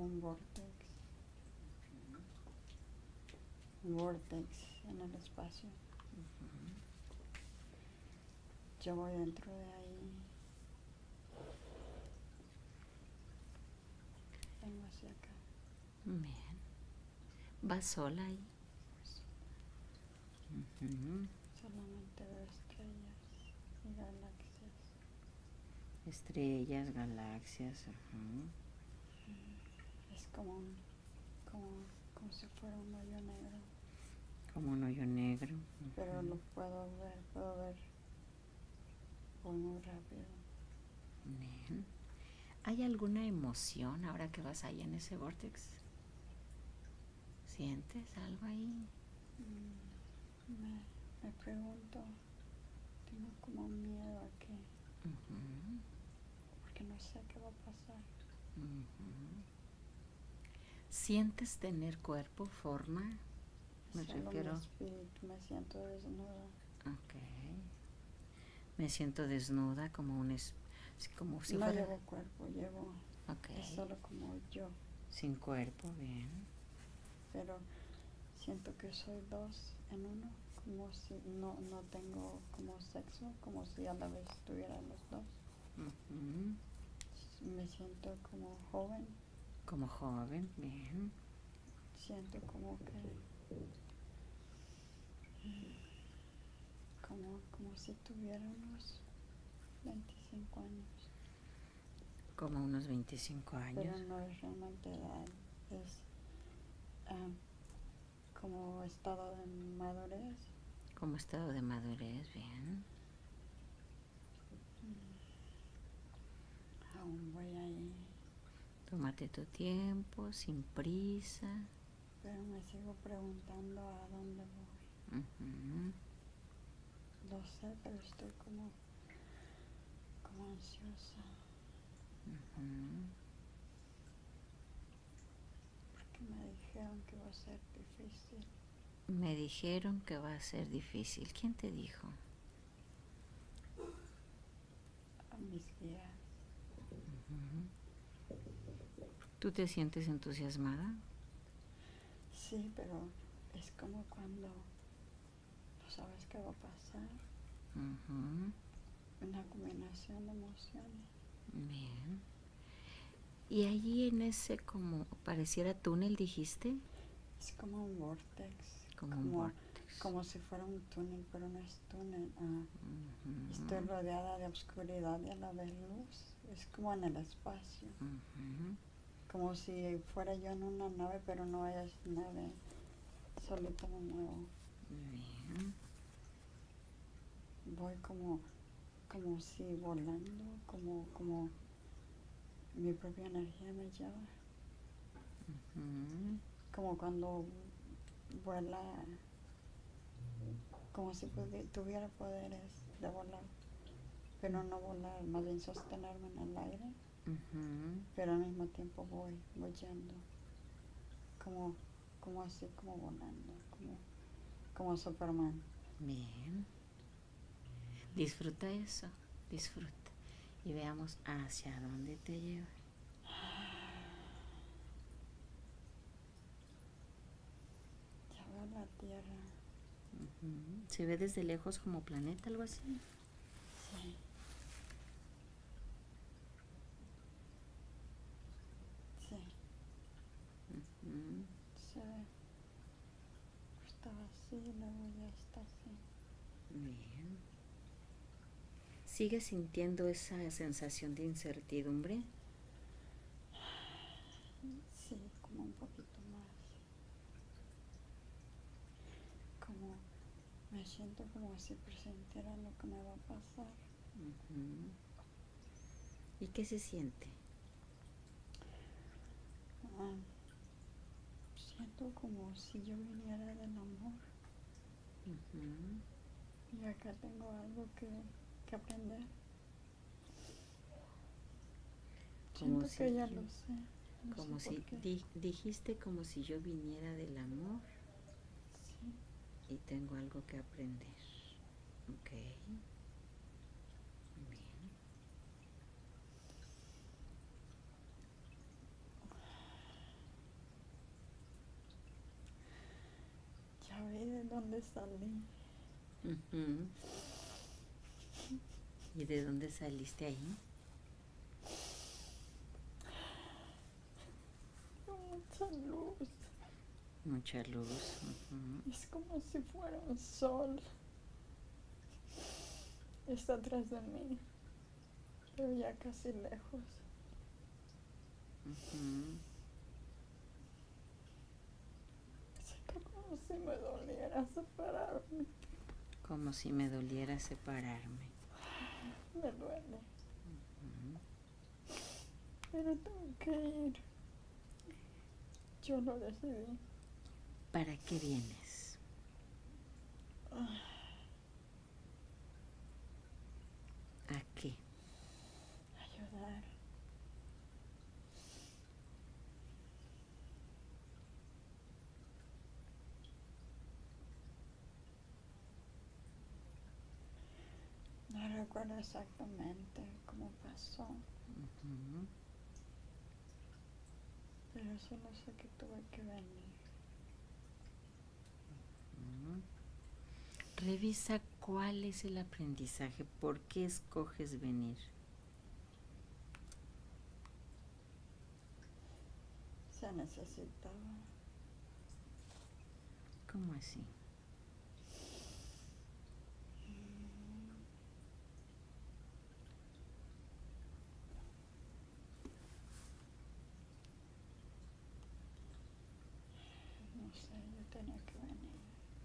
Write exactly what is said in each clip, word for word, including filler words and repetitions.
un vortex. Un vortex en el espacio. Uh-huh. Yo voy dentro de ahí. Vengo hacia acá. Bien. ¿Vas sola ahí? Uh-huh. Solamente veo estrellas y galaxias. Estrellas, galaxias. Uh-huh. Es como, un, como, como si fuera un hoyo negro. Como un hoyo negro. Uh-huh. Pero lo puedo ver, puedo ver voy muy rápido. Bien. ¿Hay alguna emoción ahora que vas ahí en ese vortex? ¿Sientes algo ahí? Mm, me, me pregunto, tengo como miedo a que, Uh-huh. porque no sé qué va a pasar. Uh-huh. ¿Sientes tener cuerpo, forma? Me Solo refiero. mi espíritu, me siento desnuda. Ok. Me siento desnuda como un es, como si no fuera. llevo cuerpo, llevo, Okay. es solo como yo. Sin cuerpo, bien. Pero siento que soy dos en uno, como si no, no tengo como sexo, como si a la vez estuviera los dos. Uh-huh. Me siento como joven. Como joven, bien. Siento como que como, como si tuviera unos veinticinco años. Como unos veinticinco años. Pero no es realmente edad, es um, como estado de madurez. Como estado de madurez, bien. Aún voy ahí. Tómate tu tiempo, sin prisa. Pero me sigo preguntando a dónde voy. Uh-huh. Lo sé, pero estoy como, como ansiosa. Uh-huh. Porque me dijeron que va a ser difícil. Me dijeron que va a ser difícil. ¿Quién te dijo? A mis guías. Uh-huh. ¿Tú te sientes entusiasmada? Sí, pero es como cuando no sabes qué va a pasar. Uh-huh. Una combinación de emociones. Bien. Y allí en ese como pareciera túnel, dijiste. Es como un vortex. Como, Como, un vortex. como si fuera un túnel, pero no es túnel. Ah, uh-huh. Estoy rodeada de oscuridad y a la vez luz. Es como en el espacio. Uh-huh. Como si fuera yo en una nave, pero no es nave. Solito me muevo. Bien. Voy como, como si volando, como, como mi propia energía me lleva. Uh-huh. Como cuando vuela, como si tuviera poderes de volar, pero no volar, más bien sostenerme en el aire. Uh-huh. Pero al mismo tiempo voy, voy yendo, como, como así, como volando, como, como Superman. Bien. Disfruta eso, disfruta. Y veamos hacia dónde te lleva. Ya veo la Tierra. Uh-huh. ¿Se ve desde lejos como planeta, algo así? Sí. Sí. Uh-huh. Se ve. Estaba así y luego ya está así. Bien. ¿Sigues sintiendo esa sensación de incertidumbre? Sí, como un poquito más. Como me siento como si presintiera lo que me va a pasar. Uh-huh. ¿Y qué se siente? Ah, siento como si yo viniera del amor. Uh-huh. Y acá tengo algo que, que aprender. Como Siento si que ya yo, lo sé. No como sé por si qué. di, dijiste como si yo viniera del amor. Sí. Y tengo algo que aprender. Ok. Bien. dónde salí. Ujú. ¿Y de dónde saliste ahí? Mucha luz. Mucha luz. Ujú. Es como si fuera un sol. Está atrás de mí, pero ya casi lejos. Ujú. Siento como si me doliera separarme. Como si me doliera separarme. Me duele, Ujú. pero tengo que ir. Yo lo decidí. ¿Para qué vienes? ¿A qué? Ayudar. No recuerdo exactamente cómo pasó, Ujú. pero solo sé que tuve que venir. Ujú. Revisa cuál es el aprendizaje, por qué escoges venir. Se necesitaba. ¿Cómo así? No sé, yo tenía que venir.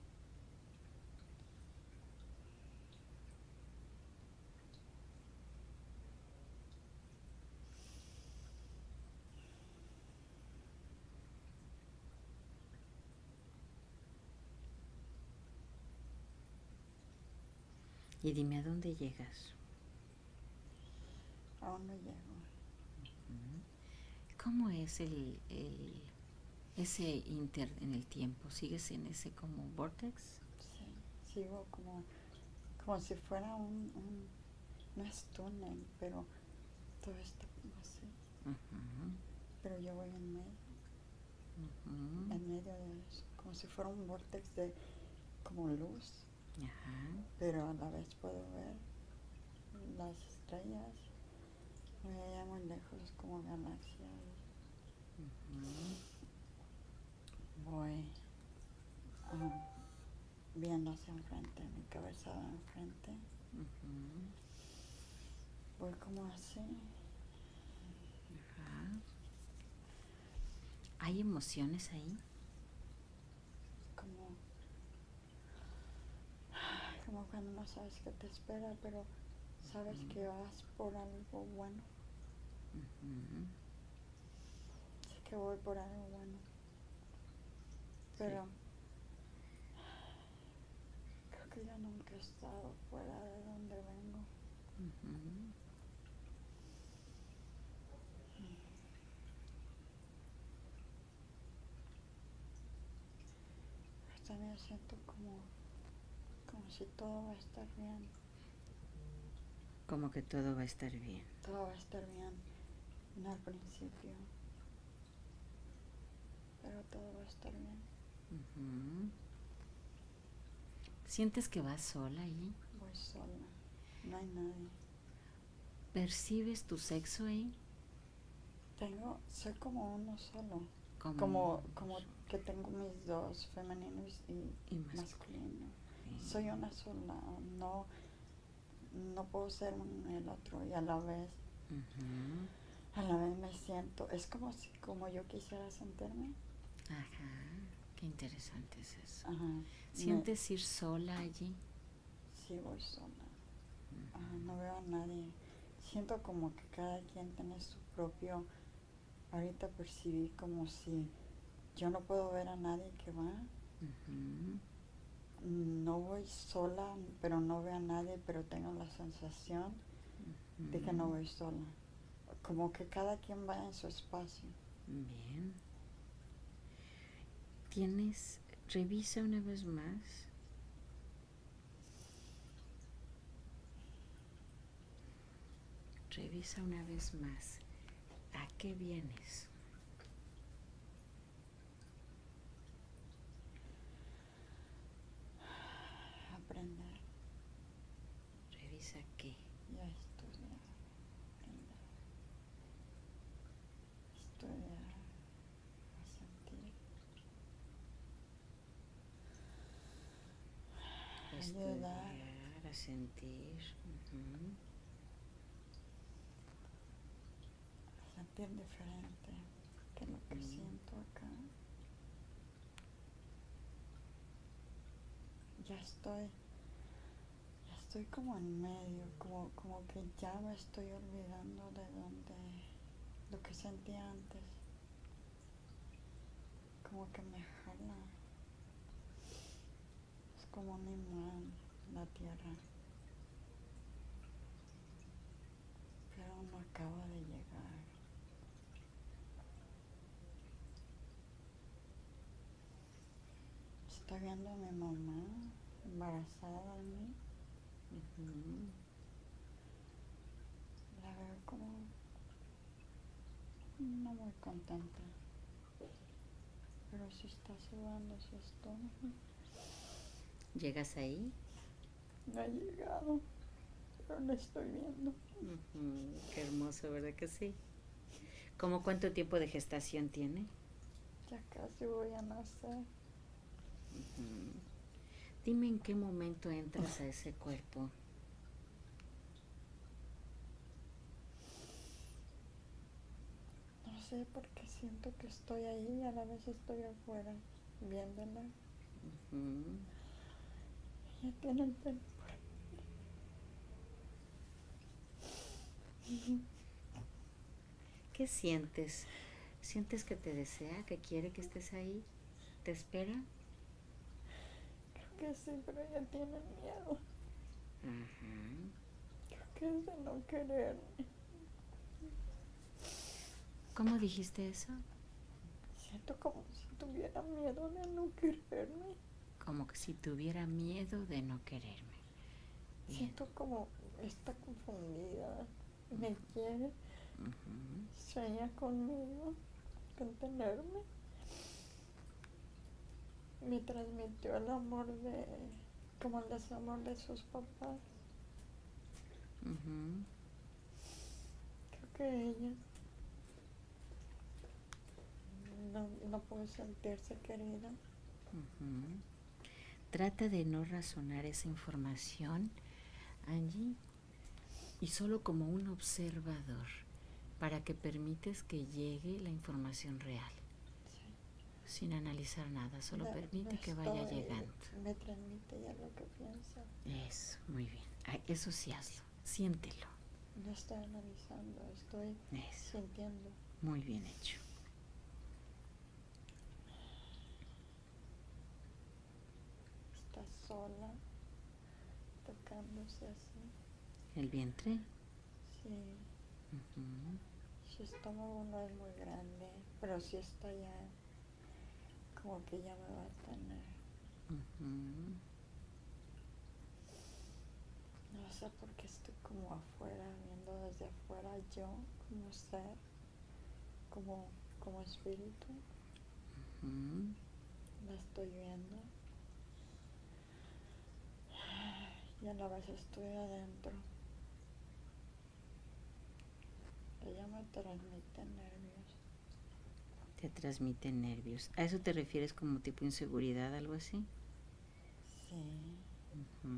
Y dime a dónde llegas. Aún no llego. Ujú. ¿Cómo es el, el ese inter en el tiempo? ¿Sigues en ese como vortex? Sí, sigo como, como si fuera un, un, no es túnel, pero todo está como así. Ujú. Pero yo voy en medio, Ujú. en medio de eso, como si fuera un vortex de como luz, Ajá. pero a la vez puedo ver las estrellas, muy allá muy lejos como galaxias. Ujú. Voy ah, viendo hacia enfrente, mi cabeza va enfrente, Ujú. voy como así. Ajá. ¿Hay emociones ahí? Como, como cuando no sabes qué te espera, pero sabes Ujú. que vas por algo bueno. Ujú. Sé que voy por algo bueno, pero Sí. creo que yo nunca he estado fuera de donde vengo. Ujú. Pero también siento como, como si todo va a estar bien. Como que todo va a estar bien. Todo va a estar bien, no al principio, pero todo va a estar bien. Ujú. ¿Sientes que vas sola allí? Voy sola, no hay nadie. ¿Percibes tu sexo ahí? Tengo, soy como uno solo, Como, como, como que tengo mis dos, femeninos y y masculino. masculino. Sí. Soy una sola, no, no puedo ser un, el otro y a la vez, Ujú. a la vez me siento, es como si, como yo quisiera sentirme. Ajá. Qué interesante es eso. Ajá, me, ¿Sientes ir sola allí? sí voy sola, ajá, Ujú. no veo a nadie. Siento como que cada quien tiene su propio, ahorita percibí como si yo no puedo ver a nadie que va. Ujú. No voy sola, pero no veo a nadie, pero tengo la sensación de que no Ujú. voy sola. Como que cada quien va en su espacio. Bien. Tienes, revisa una vez más. Revisa una vez más. ¿A qué vienes? ayudar, estudiar, a sentir. Ujú. a sentir diferente que lo que Ujú. siento acá. Ya estoy, ya estoy como en medio, como, como que ya me estoy olvidando de donde, lo que sentía antes. Como que me jala. Es como un imán la tierra. Pero no acaba de llegar. Estoy viendo a mi mamá embarazada de mí. Ujú. La veo como no muy contenta. Pero sí está sudando su estómago. ¿Llegas ahí? No ha llegado, pero la estoy viendo. Ujú. Qué hermoso, ¿verdad que sí? ¿Cómo cuánto tiempo de gestación tiene? Ya casi voy a nacer. Ujú. Dime en qué momento entras a ese cuerpo. No sé por qué siento que estoy ahí y a la vez estoy afuera viéndola. Ujú. Ella tiene el pelo por ahí. ¿Qué sientes? ¿Sientes que te desea, que quiere que estés ahí? ¿Te espera? Creo que sí, pero ella tiene miedo. Ajá. Creo que es de no quererme. ¿Cómo dijiste eso? Siento como si tuviera miedo de no quererme. Como que si tuviera miedo de no quererme. Bien. Siento como está confundida. Me quiere, Ujú. sueña conmigo, con tenerme. Me transmitió el amor de, como el desamor de sus papás. Ujú. Creo que ella no, no puede sentirse querida. Ujú. Trata de no razonar esa información, Angie, y solo como un observador, para que permites que llegue la información real, Sí. sin analizar nada, solo La- permite la que vaya estoy- llegando. Me transmite ya lo que piensa. Eso, muy bien. Ay, eso sí hazlo, siéntelo. No estoy analizando, estoy Eso, sintiendo. muy bien hecho. Está sola, tocándose así. ¿El vientre? Sí, Ujú. su estómago no es muy grande, pero sí está ya como que ya me va a tener. Ujú. No sé por qué estoy como afuera, viendo desde afuera yo como ser, como, como espíritu. Ujú. La estoy viendo. Y a la vez estoy adentro. Ella me transmite nervios. Te transmite nervios. ¿A eso te refieres como tipo inseguridad, algo así? Sí. Ujú.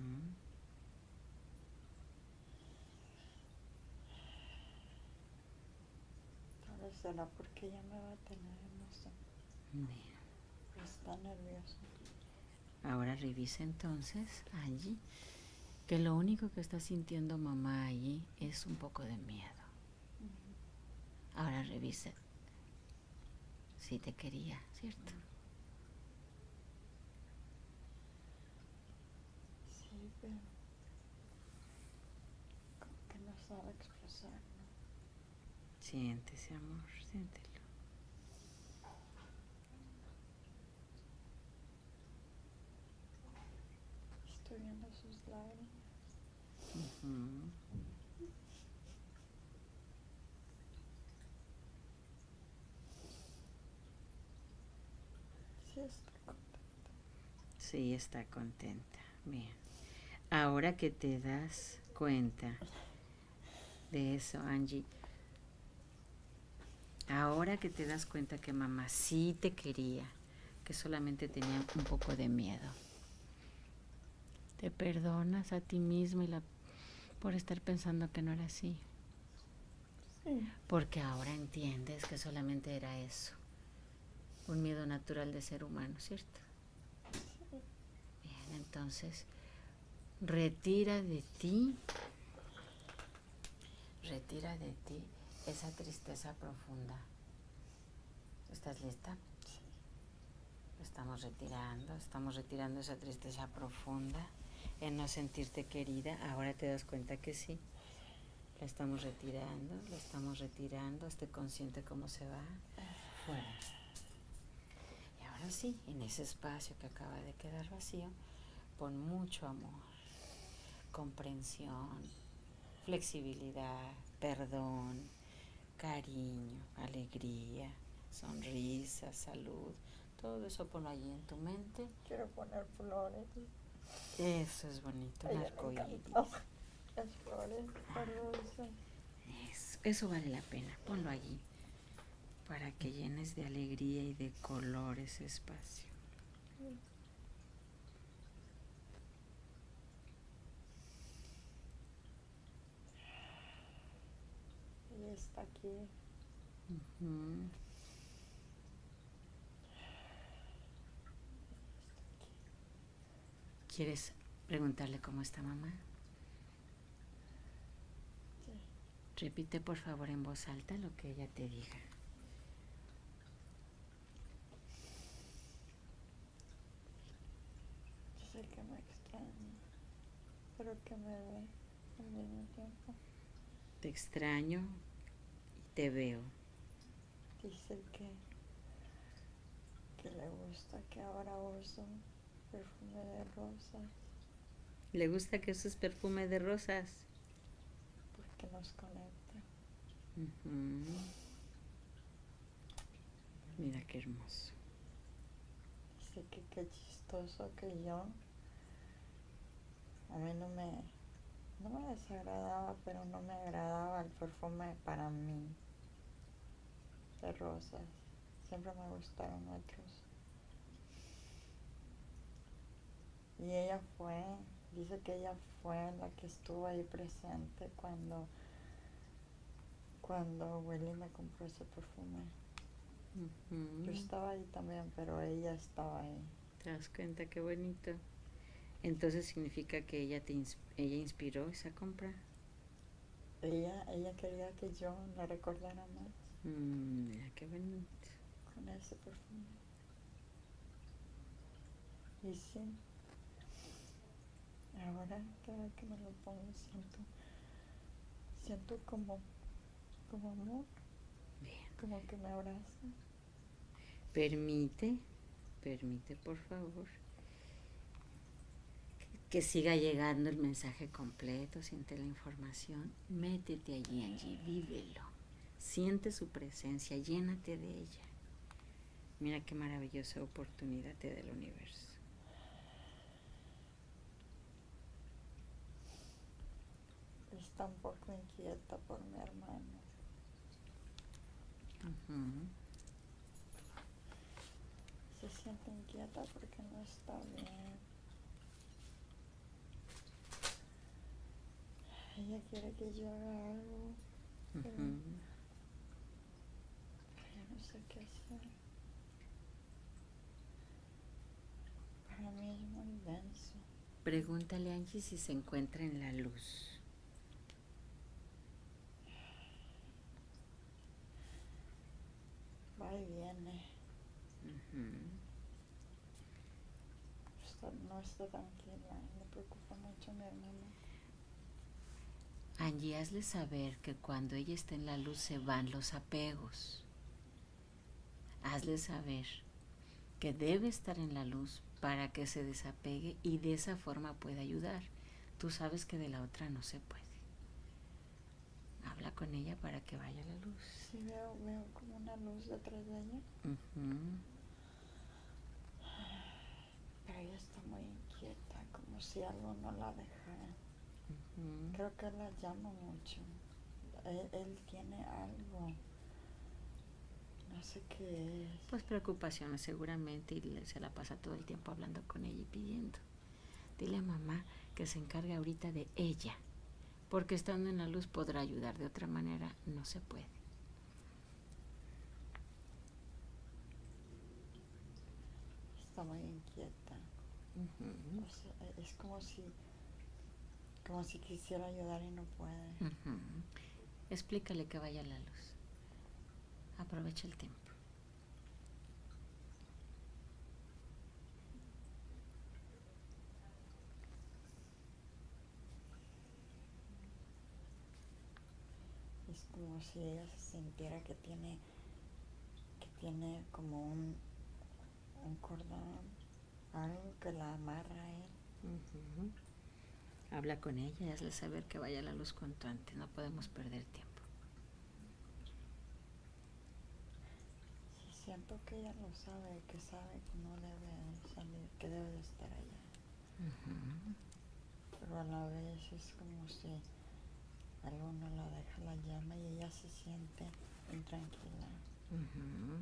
Tal vez será porque ella me va a tener, no sé. Bien. Pero está nerviosa. Ahora revisa entonces, Angie, que lo único que está sintiendo mamá allí es un poco de miedo. Ujú. Ahora revisa si te quería, ¿cierto? Sí, pero como que no sabe expresarlo. Siente ese amor, siéntelo. Estoy viendo sus lágrimas. Ujú. Sí, está contenta. Sí, está contenta. Bien. Ahora que te das cuenta de eso, Angie, ahora que te das cuenta que mamá sí te quería, que solamente tenía un poco de miedo, Te perdonas a ti mismo y la, por estar pensando que no era así. Sí. Porque ahora entiendes que solamente era eso. Un miedo natural de ser humano, ¿cierto? Sí. Bien, entonces, retira de ti, retira de ti esa tristeza profunda. ¿Estás lista? Sí. Estamos retirando, estamos retirando esa tristeza profunda en no sentirte querida. Ahora te das cuenta que sí. La estamos retirando, la estamos retirando. Esté consciente cómo se va. Fuera. Y ahora sí, en ese espacio que acaba de quedar vacío, pon mucho amor, comprensión, flexibilidad, perdón, cariño, alegría, sonrisa, salud. Todo eso ponlo allí en tu mente. Quiero poner flores. Eso es bonito, un arcoíris. Las flores, las rosas. Eso, eso vale la pena, ponlo allí para que llenes de alegría y de color ese espacio. Y está aquí. Uh-huh. ¿Quieres preguntarle cómo está mamá? Sí. Repite por favor en voz alta lo que ella te diga. Dice que me extraña, pero que me ve al mismo tiempo. Te extraño y te veo. Dice que, que le gusta que ahora uso perfume de rosas. ¿Le gusta que uses perfume de rosas? Porque nos conecta. Uh-huh. Mira qué hermoso. Dice que qué chistoso que yo, a mí no me, no me desagradaba, pero no me agradaba el perfume para mí de rosas. Siempre me gustaron otros. Y ella fue, dice que ella fue la que estuvo ahí presente cuando, cuando Willy me compró ese perfume. Uh-huh. Yo estaba ahí también, pero ella estaba ahí. ¿Te das cuenta qué bonito? Entonces significa que ella te ins- ella inspiró esa compra. Ella, ella quería que yo la recordara más Mm, mira qué bonito. con ese perfume. Y sí, ahora cada que me lo pongo siento, siento como, como amor, Bien. como que me abraza. Permite, permite por favor que, que siga llegando el mensaje completo, siente la información, métete allí, allí, vívelo, siente su presencia, llénate de ella. Mira qué maravillosa oportunidad te da el universo. Está un poco inquieta por mi hermano. Uh-huh. Se siente inquieta porque no está bien. Ella quiere que yo haga algo, pero, Uh-huh. pero yo no sé qué hacer. Para mí es muy denso. Pregúntale a Angie si se encuentra en la luz. Va y viene. Uh-huh. Está, no está tranquila. Me preocupa mucho mi hermana. Angie, hazle saber que cuando ella está en la luz se van los apegos. Hazle saber que debe estar en la luz para que se desapegue y de esa forma pueda ayudar. Tú sabes que de la otra no se puede. Habla con ella para que vaya a la luz. Sí, veo, veo como una luz detrás de ella. Uh-huh. Pero ella está muy inquieta, como si algo no la dejara. Uh-huh. Creo que la llama mucho. Él, él tiene algo. No sé qué es. Pues preocupaciones seguramente y se la pasa todo el tiempo hablando con ella y pidiendo. Dile a mamá que se encargue ahorita de ella, porque estando en la luz podrá ayudar, de otra manera no se puede. Está muy inquieta. Uh-huh. O sea, es como si, como si quisiera ayudar y no puede. Uh-huh. Explícale que vaya a la luz. Aprovecha el tiempo. Es como si ella se sintiera que tiene, que tiene como un, un cordón, algo que la amarra a él. Uh-huh. Habla con ella y hazle saber que vaya a la luz cuanto antes, no podemos perder tiempo. Sí, siento que ella lo sabe, que sabe que no debe salir, que debe de estar allá. Uh-huh. Pero a la vez es como si algo no la deja la llama y ella se siente intranquila. Uh-huh.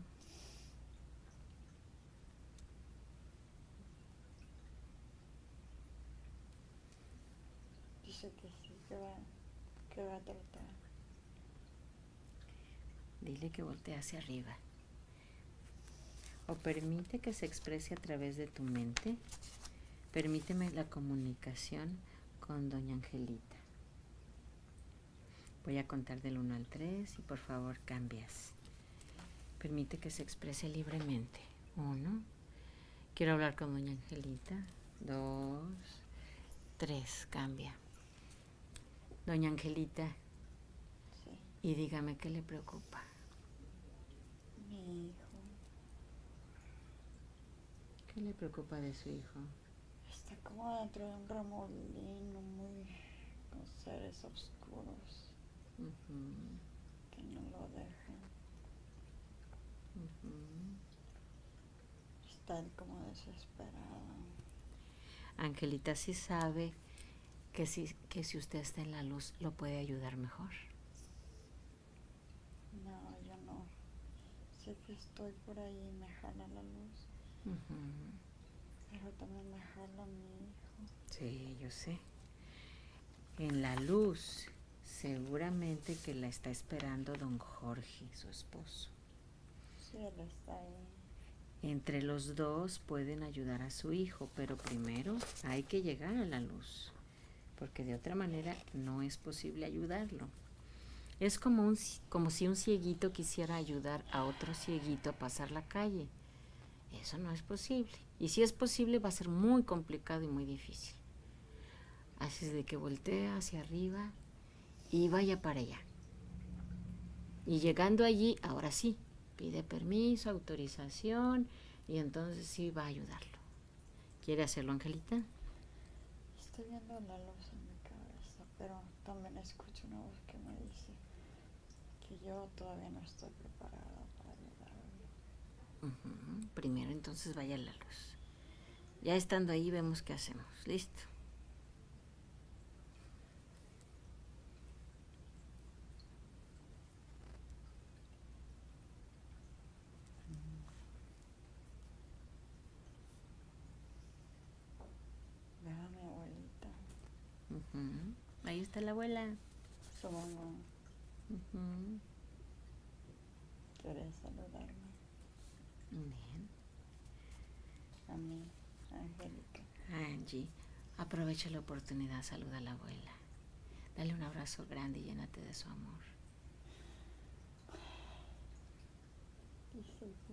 Dice que sí, que va, que va a tratar. Dile que voltee hacia arriba. O permite que se exprese a través de tu mente. Permíteme la comunicación con doña Angelita. Voy a contar del uno al tres y por favor cambias. Permite que se exprese libremente. Uno. Quiero hablar con doña Angelita. Dos. Tres. Cambia. Doña Angelita. Sí. Y dígame qué le preocupa. Mi hijo. ¿Qué le preocupa de su hijo? Está como dentro de un remolino muy con seres oscuros Uh-huh. que no lo dejan. Uh-huh. Está él como desesperado. Angelita sí sabe que si, que si usted está en la luz lo puede ayudar mejor. No, yo no. Sé que estoy por ahí y me jala la luz. Uh-huh. Pero también me jala mi hijo. Sí, yo sé. En la luz, seguramente que la está esperando don Jorge, su esposo. Sí, él está ahí. Entre los dos pueden ayudar a su hijo, pero primero hay que llegar a la luz, porque de otra manera no es posible ayudarlo. Es como, un, como si un cieguito quisiera ayudar a otro cieguito a pasar la calle. Eso no es posible. Y si es posible va a ser muy complicado y muy difícil. Así es de que voltee hacia arriba y vaya para allá. Y llegando allí, ahora sí, pide permiso, autorización y entonces sí va a ayudarlo. ¿Quiere hacerlo, Angelita? Estoy viendo la luz en mi cabeza, pero también escucho una voz que me dice que yo todavía no estoy preparada para ayudarlo. Uh-huh. Primero entonces vaya a la luz. Ya estando ahí vemos qué hacemos. ¿Listo? Veo a mi abuelita. Uh-huh. Ahí está la abuela. Su mamá Uh-huh. quiere saludarme. Bien. A mí, Angélica. Angie, aprovecha la oportunidad, saluda a la abuela. Dale un abrazo grande y llénate de su amor. Dice que,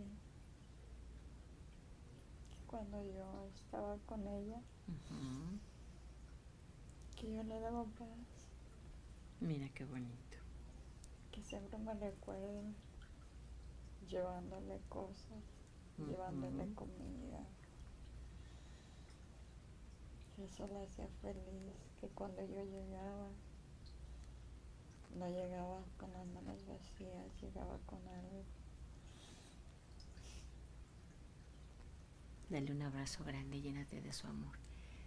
que cuando yo estaba con ella, Uh-huh. que yo le daba paz, Mira qué bonito. que siempre me recuerda llevándole cosas, Uh-huh. llevándole comida. Que eso la hacía feliz, que cuando yo llegaba, no llegaba con las manos vacías, llegaba con algo. Dale un abrazo grande y llénate de su amor.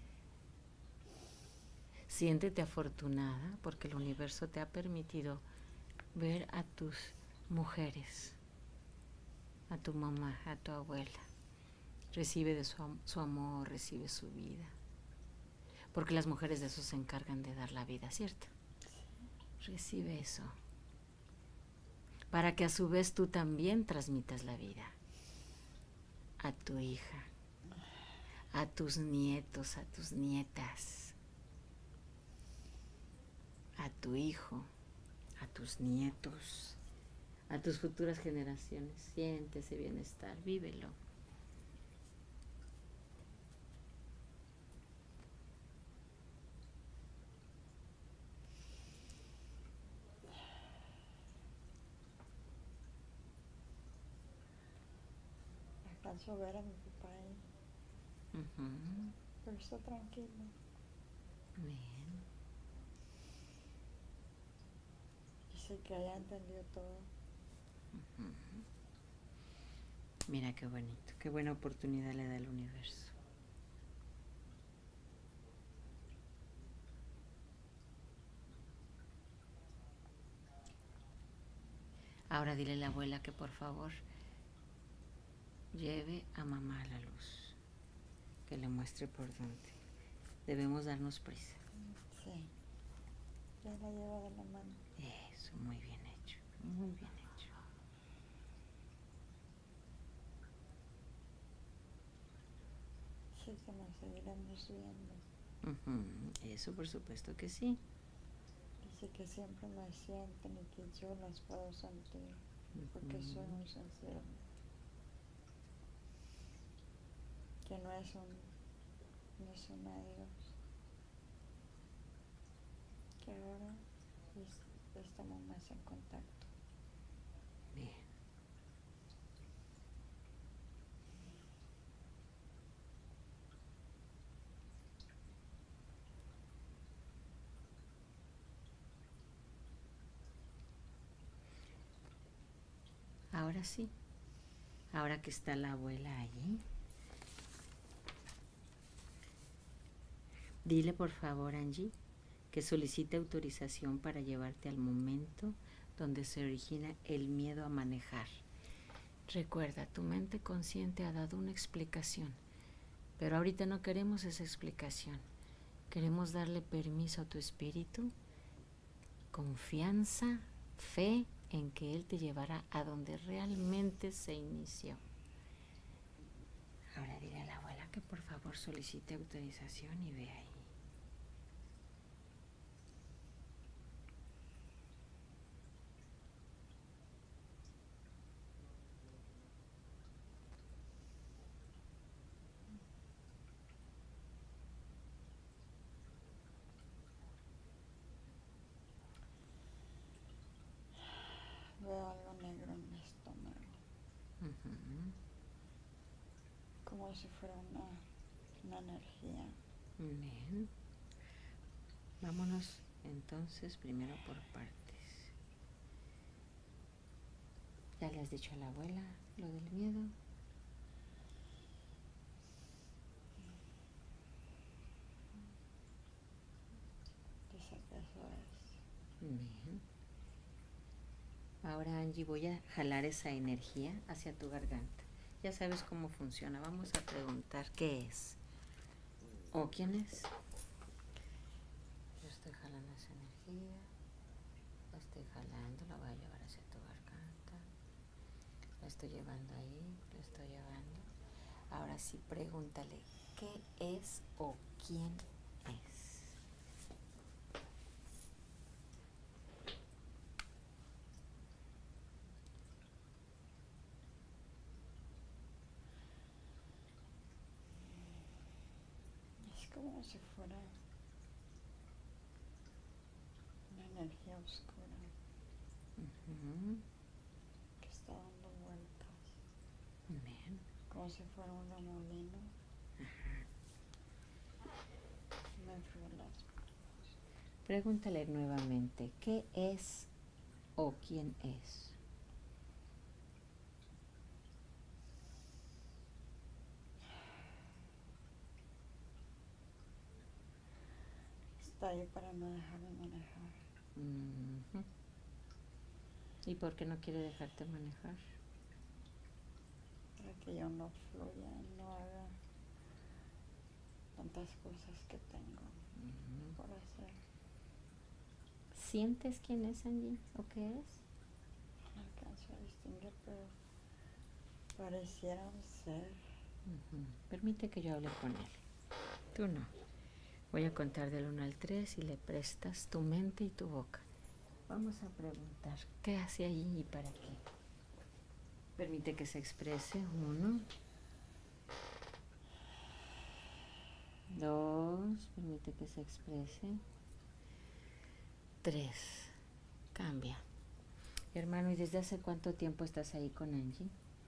Siéntete afortunada porque el universo te ha permitido ver a tus mujeres, a tu mamá, a tu abuela. Recibe de su, su amor, recibe su vida. Porque las mujeres de eso se encargan de dar la vida, ¿cierto? Recibe eso. Para que a su vez tú también transmitas la vida a tu hija, a tus nietos, a tus nietas, a tu hijo, a tus nietos, a tus futuras generaciones. Siente ese bienestar, vívelo. Alcanzo a ver a mi papá ahí, Uh-huh. pero está tranquilo. Bien. Dice que haya entendido todo. Uh-huh. Mira qué bonito, qué buena oportunidad le da el universo. Ahora dile a la abuela que por favor lleve a mamá a la luz, que le muestre por dónde. Debemos darnos prisa. Sí, ya la lleva de la mano. Eso, muy bien hecho, muy bien hecho. Sí, que nos seguiremos viendo. Uh-huh. Eso por supuesto que sí. Dice que siempre me sienten y que yo las puedo sentir, porque Uh-huh. soy muy sensible. Que no es un, no es un adiós. Que ahora es, estamos más en contacto. Bien. Ahora sí, ahora que está la abuela allí, dile por favor, Angie, que solicite autorización para llevarte al momento donde se origina el miedo a manejar. Recuerda, tu mente consciente ha dado una explicación, pero ahorita no queremos esa explicación. Queremos darle permiso a tu espíritu, confianza, fe en que él te llevará a donde realmente se inició. Ahora dile a la abuela que por favor solicite autorización y ve ahí. Veo algo negro en mi estómago. Uh-huh. Como si fuera una, una energía. Bien. Vámonos entonces primero por partes. ¿Ya le has dicho a la abuela lo del miedo? Dice que eso es. Bien. Ahora, Angie, voy a jalar esa energía hacia tu garganta. Ya sabes cómo funciona. Vamos a preguntar qué es o quién es. Yo estoy jalando esa energía. La estoy jalando, la voy a llevar hacia tu garganta. La estoy llevando ahí, la estoy llevando. Ahora sí, pregúntale, ¿qué es o quién es? Es como si fuera una energía oscura. Uh-huh. Que está dando vueltas. Bien. Como si fuera un remolino. Me enfrió las manos. Pregúntale nuevamente, ¿qué es o quién es? Está ahí para no dejarme manejar. Uh-huh. ¿Y por qué no quiere dejarte manejar? Para que yo no fluya, no haga tantas cosas que tengo Ujú. por hacer. ¿Sientes quién es Angie o qué es? No alcanzo a distinguir, pero pareciera un ser. Ujú. Permite que yo hable con él. Tú no. Voy a contar del uno al tres y le prestas tu mente y tu boca. Vamos a preguntar qué hace ahí y para qué. Permite que se exprese. Uno. Dos. Permite que se exprese. Tres. Cambia. Hermano, ¿y desde hace cuánto tiempo estás ahí con Angie?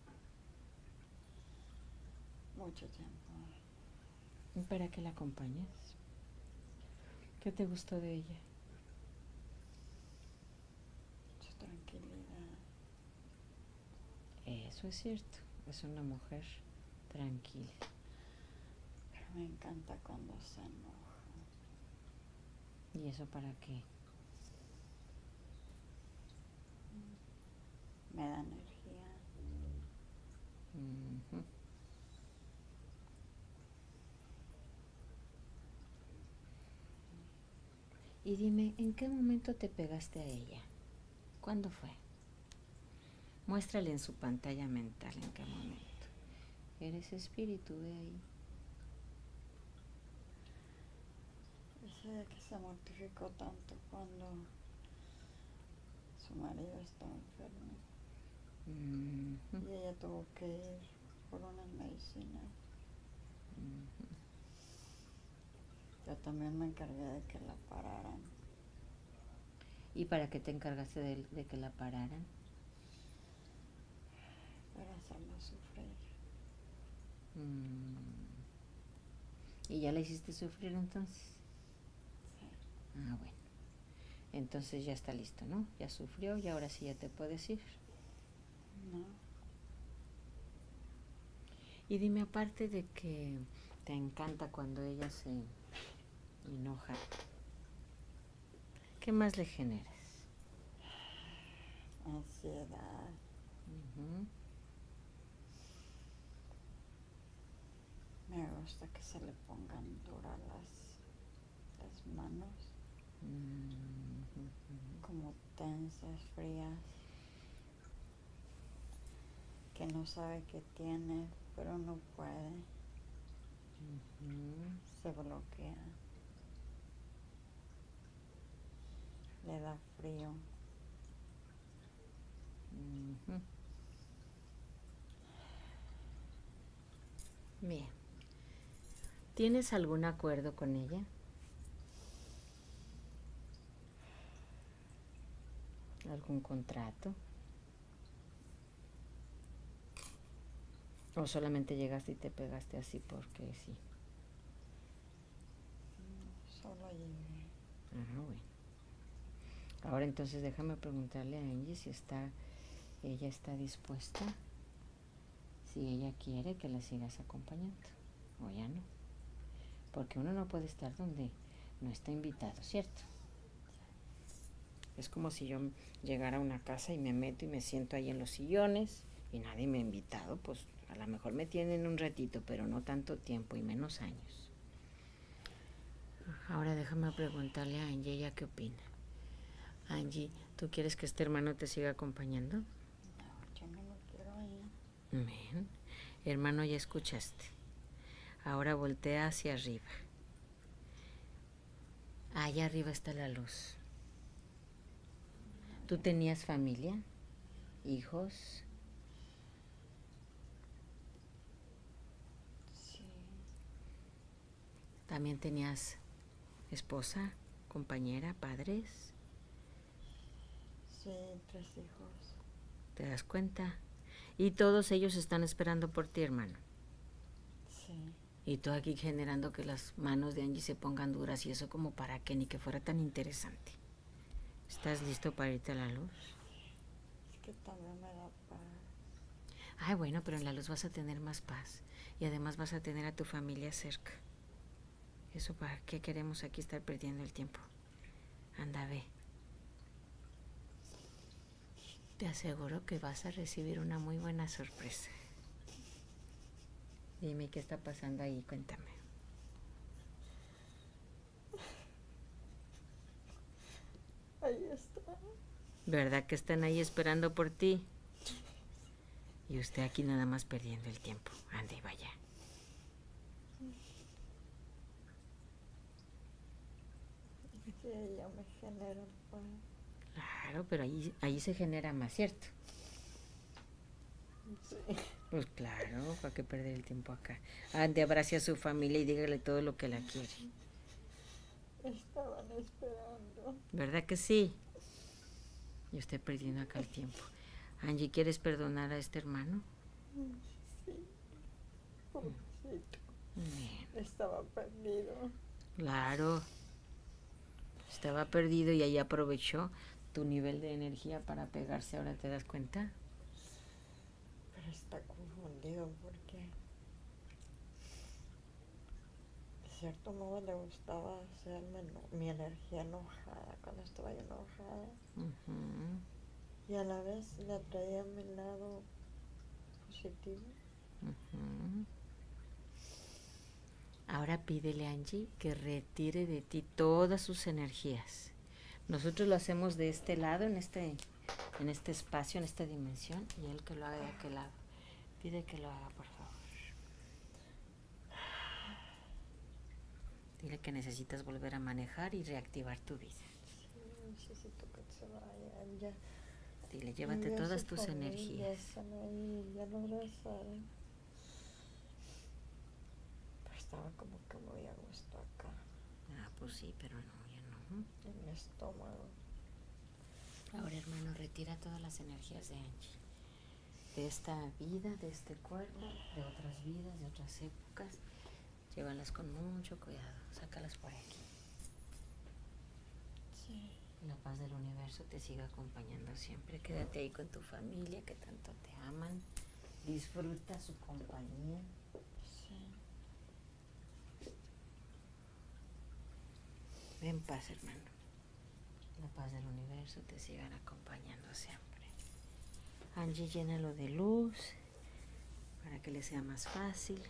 Mucho tiempo. ¿Y para qué la acompañas? ¿Qué te gustó de ella? Su tranquilidad. Eso es cierto. Es una mujer tranquila. Pero me encanta cuando se enoja. ¿Y eso para qué? Me da energía. Uh-huh. Y dime, ¿en qué momento te pegaste a ella? ¿Cuándo fue? Muéstrale en su pantalla mental en qué momento. Eres espíritu, ve ahí. Ese de que se mortificó tanto cuando su marido estaba enfermo. Uh-huh. Y ella tuvo que ir por unas medicinas. Uh-huh. Yo también me encargué de que la pararan. ¿Y para qué te encargaste de, de que la pararan? Para hacerla sufrir. Mm. ¿Y ya la hiciste sufrir entonces? Sí. Ah, bueno. Entonces ya está listo, ¿no? Ya sufrió y ahora sí ya te puedes ir. No. Y dime, aparte de que te encanta cuando ella se enoja, ¿qué más le generas? Ansiedad. Uh-huh. Me gusta que se le pongan duras las, las manos. Uh-huh. Como tensas, frías. Que no sabe qué tiene, pero no puede. Uh-huh. Se bloquea. Le da frío. Uh-huh. Bien. ¿Tienes algún acuerdo con ella? ¿Algún contrato? ¿O solamente llegaste y te pegaste así porque sí? No, solo llegué. Ah, bueno. Ahora entonces déjame preguntarle a Angie si está, ella está dispuesta, si ella quiere que la sigas acompañando, o ya no. Porque uno no puede estar donde no está invitado, ¿cierto? Es como si yo llegara a una casa y me meto y me siento ahí en los sillones y nadie me ha invitado, pues a lo mejor me tienen un ratito, pero no tanto tiempo y menos años. Ahora déjame preguntarle a Angie, ¿ella qué opina? Angie, ¿tú quieres que este hermano te siga acompañando? No, yo no lo quiero ahí. Bien. Hermano, ya escuchaste. Ahora voltea hacia arriba. Allá arriba está la luz. ¿Tú tenías familia? ¿Hijos? Sí. ¿También tenías esposa, compañera, padres? Sí, tres hijos. ¿Te das cuenta? Y todos ellos están esperando por ti, hermano. Sí. Y tú aquí generando que las manos de Angie se pongan duras y eso como para qué, ni que fuera tan interesante. ¿Estás listo para irte a la luz? Es que también me da paz. Ay, bueno, pero en la luz vas a tener más paz. Y además vas a tener a tu familia cerca. ¿Eso para qué queremos aquí estar perdiendo el tiempo? Anda, ve. Te aseguro que vas a recibir una muy buena sorpresa. Dime qué está pasando ahí, cuéntame. Ahí está. ¿Verdad que están ahí esperando por ti? Y usted aquí nada más perdiendo el tiempo. Ande y vaya. Sí, ella me genera paz. Claro, pero ahí, ahí se genera más, ¿cierto? Sí. Pues claro, ¿para qué perder el tiempo acá? Ande, abrace a su familia y dígale todo lo que la quiere. Estaban esperando. ¿Verdad que sí? Yo estoy perdiendo acá el tiempo. Angie, ¿quieres perdonar a este hermano? Sí. Pobrecito. Bien. Estaba perdido. Claro. Estaba perdido y ahí aprovechó tu nivel de energía para pegarse. ¿Ahora te das cuenta? Pero está confundido porque de cierto modo le gustaba hacerme no- mi energía enojada cuando estaba yo enojada. Uh-huh. Y a la vez le atraía a mi lado positivo. Uh-huh. Ahora pídele a Angie que retire de ti todas sus energías. Nosotros lo hacemos de este lado, en este, en este espacio, en esta dimensión, y él que lo haga de aquel lado. Pide que lo haga, por favor. Dile que necesitas volver a manejar y reactivar tu vida. Sí, necesito que se vaya. Ya, Dile, llévate ya todas su tus familia energías. están ahí, ya lo abrazaron. Pero estaba como que muy a gusto acá, Ah, pues sí, pero no, ya no. en mi estómago. Ahora, hermano, retira todas las energías de Angie. De esta vida, de este cuerpo, de otras vidas, de otras épocas. Llévalas con mucho cuidado. Sácalas por aquí. Sí. La paz del universo te siga acompañando siempre. Quédate ahí con tu familia que tanto te aman. Disfruta su compañía. Sí. Ven paz, hermano. La paz del universo te sigan acompañando siempre. Angie, llénalo de luz para que le sea más fácil.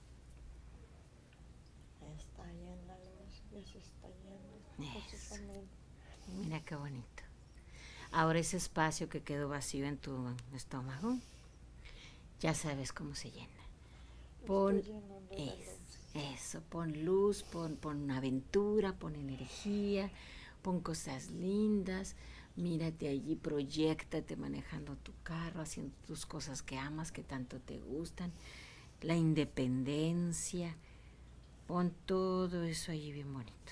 Está llena la luz, ya se está yendo con su Eso. familia. Mira qué bonito. Ahora ese espacio que quedó vacío en tu estómago, ya sabes cómo se llena. Pon Estoy llenando de es, luz. eso, pon luz, pon, pon aventura, pon energía, pon cosas lindas. Mírate allí, proyéctate manejando tu carro, haciendo tus cosas que amas, que tanto te gustan. La independencia. Pon todo eso allí bien bonito.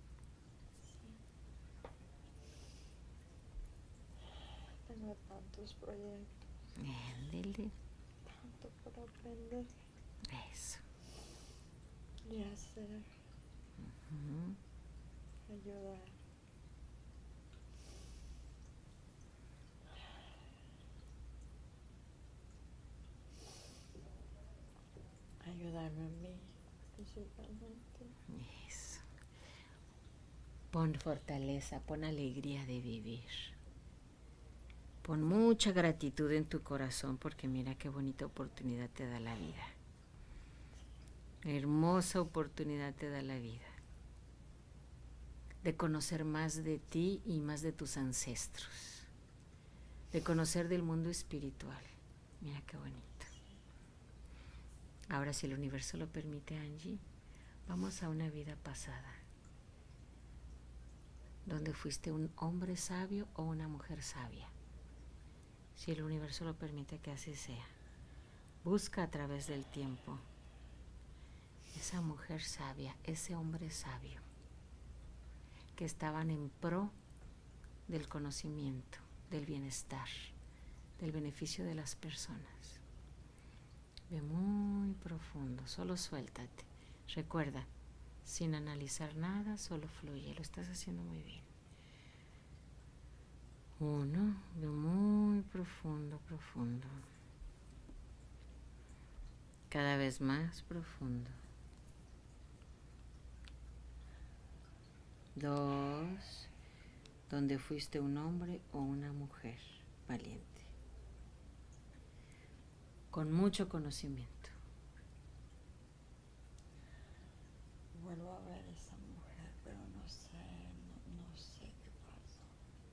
Tengo tantos proyectos, Ándele. tanto por aprender Eso. y hacer, Ujú. ayudar. Ayudarme a mí, principalmente. Eso. Pon fortaleza, pon alegría de vivir. Pon mucha gratitud en tu corazón porque mira qué bonita oportunidad te da la vida. Hermosa oportunidad te da la vida. De conocer más de ti y más de tus ancestros. De conocer del mundo espiritual. Mira qué bonito. Ahora, si el universo lo permite, Angie, vamos a una vida pasada. Donde fuiste un hombre sabio o una mujer sabia. Si el universo lo permite, que así sea. Busca a través del tiempo esa mujer sabia, ese hombre sabio, que estaban en pro del conocimiento, del bienestar, del beneficio de las personas. Ve muy profundo, solo suéltate. Recuerda, sin analizar nada, solo fluye. Lo estás haciendo muy bien. Uno, ve muy profundo, profundo. Cada vez más profundo. Dos, donde fuiste un hombre o una mujer valiente, con mucho conocimiento. Vuelvo a ver a esa mujer, pero no sé, no, no sé qué pasó.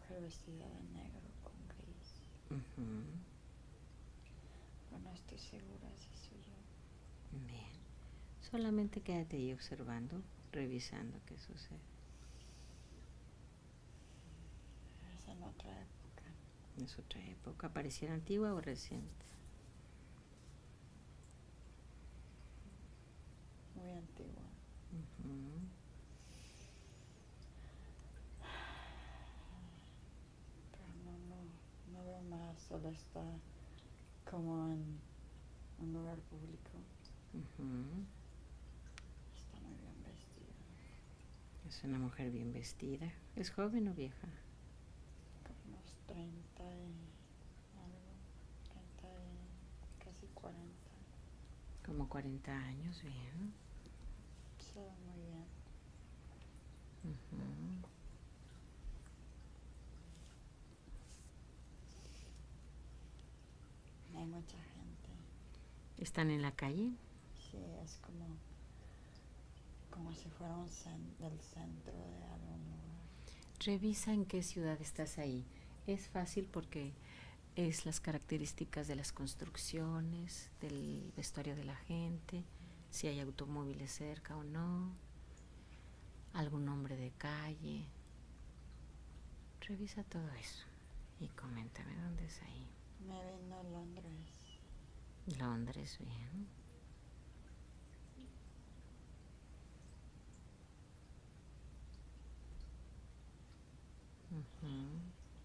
mujer vestida de negro con gris. Uh-huh. Pero no estoy segura si soy yo. Bien. Solamente quédate ahí observando, revisando qué sucede. Es en otra época. Es otra época. ¿Pareciera antigua o reciente? Muy antigua. Uh-huh. Pero no, no, no veo más. Solo está como en un lugar público. Uh-huh. Está muy bien vestida. Es una mujer bien vestida. ¿Es joven o vieja? Como unos treinta y algo. Treinta y casi cuarenta. Como cuarenta años, bien. Se ve muy bien. Uh-huh. Hay mucha gente. ¿Están en la calle? Sí, es como, como si fuera un cen- del centro de algún lugar. Revisa en qué ciudad estás ahí. Es fácil porque es las características de las construcciones, del vestuario de la gente, si hay automóviles cerca o no, algún nombre de calle. Revisa todo eso y coméntame dónde es ahí. Me vino a Londres. Londres, bien. Uh-huh.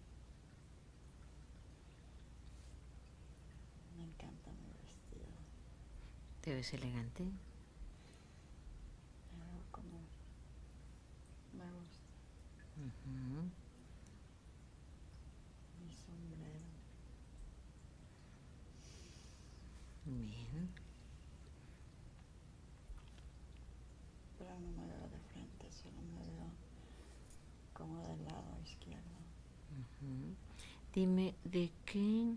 Me encanta mi vestido. ¿Te ves elegante? Me veo como me gusta. Uh-huh. Mi sombrero. Bien. Pero no me veo de frente, solo me veo como del lado izquierdo. Uh-huh. Dime, ¿de qué?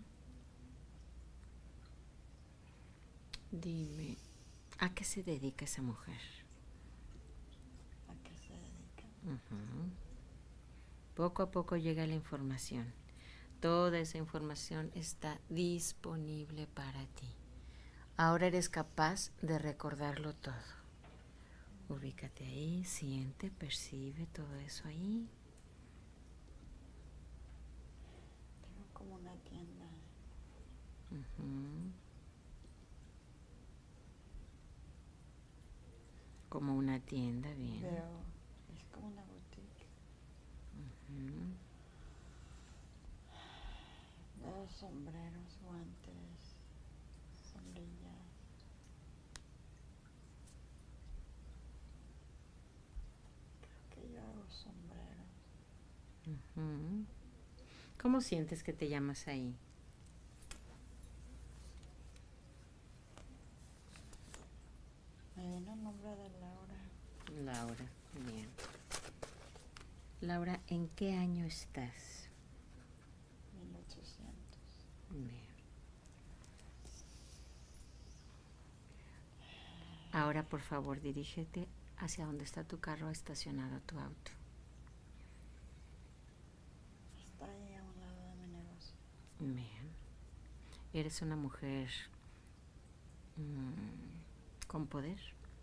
Dime, ¿a qué se dedica esa mujer? ¿A qué se dedica? Uh-huh. Poco a poco llega la información. Toda esa información está disponible para ti. Ahora eres capaz de recordarlo todo. Ubícate ahí, siente, percibe todo eso ahí. Tengo como una tienda. Uh-huh. Como una tienda, bien. Veo, es como una boutique. Uh-huh. Veo sombreros, guantes, sombrillas. Creo que yo hago sombreros. Uh-huh. ¿Cómo sientes que te llamas ahí? Me vino el nombre de Laura. Laura, bien. Laura, ¿en qué año estás? mil ochocientos. Bien. Ahora, por favor, dirígete hacia donde está tu carro estacionado, tu auto. Está ahí a un lado de mi negocio. Bien. ¿Eres una mujer mmm, con poder?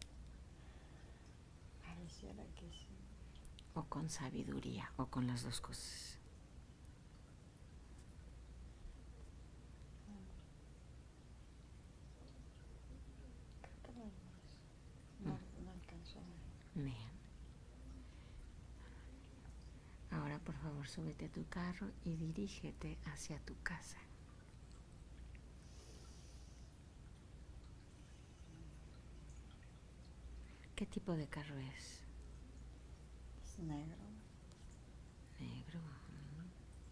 Pareciera que sí. ¿O con sabiduría? ¿O con las dos cosas? Creo que las dos. No, no alcanzo a ver. Bien. Ahora, por favor, súbete a tu carro y dirígete hacia tu casa. ¿Qué tipo de carro es? Es negro. Negro. Uh-huh.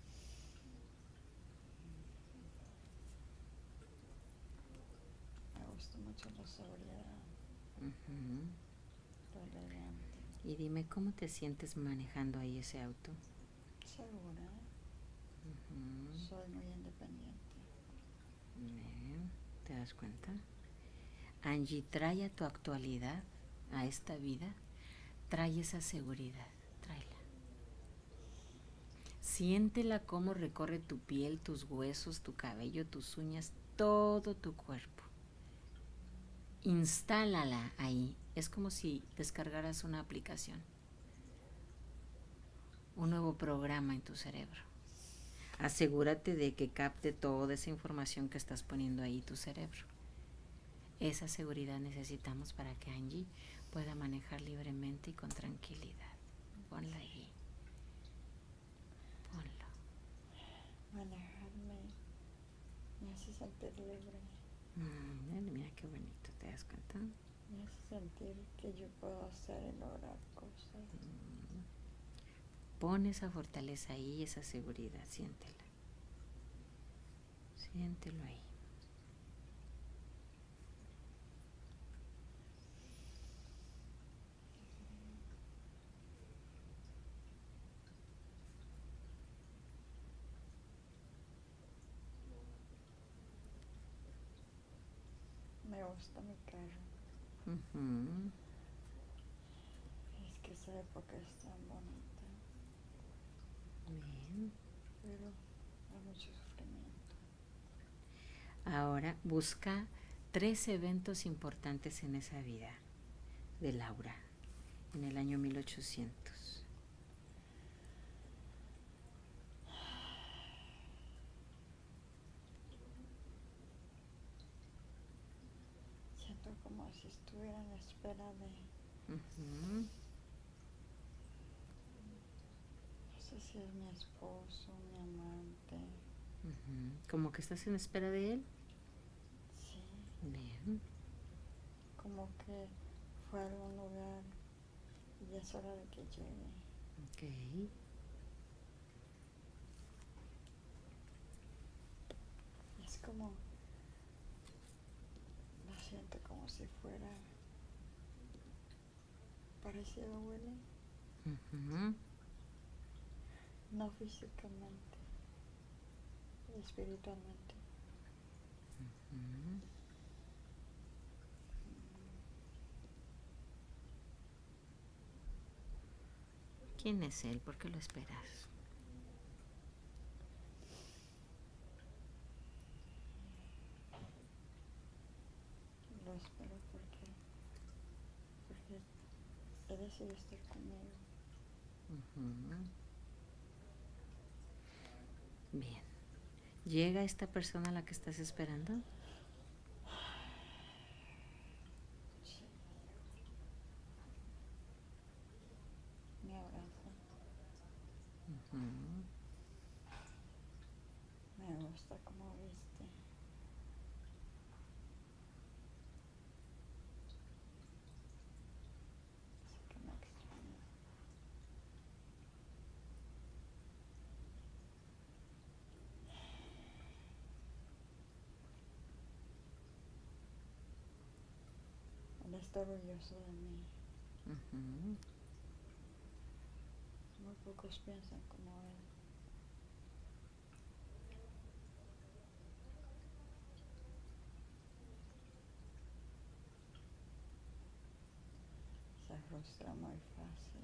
Me gusta mucho la sobriedad. Uh-huh. Lo elegante. Y dime, ¿cómo te sientes manejando ahí ese auto? Segura. Uh-huh. Soy muy independiente. Bien. ¿Te das cuenta? Angie, trae a tu actualidad, a esta vida, trae esa seguridad, tráela. Siéntela cómo recorre tu piel, tus huesos, tu cabello, tus uñas, todo tu cuerpo. Instálala ahí. Es como si descargaras una aplicación, un nuevo programa en tu cerebro. Asegúrate de que capte toda esa información que estás poniendo ahí tu cerebro. Esa seguridad necesitamos para que Angie pueda manejar libremente y con tranquilidad. Ponla ahí. Ponlo. Manejarme me hace sentir libre. Mm, mira qué bonito, ¿te das cuenta? Me hace sentir que yo puedo hacer y lograr cosas. Mm. Pon esa fortaleza ahí, esa seguridad, siéntela. Siéntelo ahí. Me gusta mi carro. Uh-huh. Es que esa época es tan bonita. Bien. Pero hay mucho sufrimiento. Ahora busca tres eventos importantes en esa vida de Laura en el año mil ochocientos. Siento como si estuviera en espera de... Uh-huh. No sé si es mi esposo, mi amante. Uh-huh. ¿Como que estás en espera de él? Sí. Bien. Como que fue a algún lugar y ya es hora de que llegue. Ok. Es como... Lo siento como si fuera... parecido a Willy. Uh-huh. No físicamente, espiritualmente. Uh-huh. ¿Quién es él? ¿Por qué lo esperas? Lo espero porque, porque he decidido estar conmigo. Uh-huh. Bien. ¿Llega esta persona a la que estás esperando? Sí. Me abraza. Uh-huh. Me gusta como viste. Sé que me extraña. Él está orgulloso de mí. Uh-huh. Muy pocos piensan como él. Se frustra muy fácil.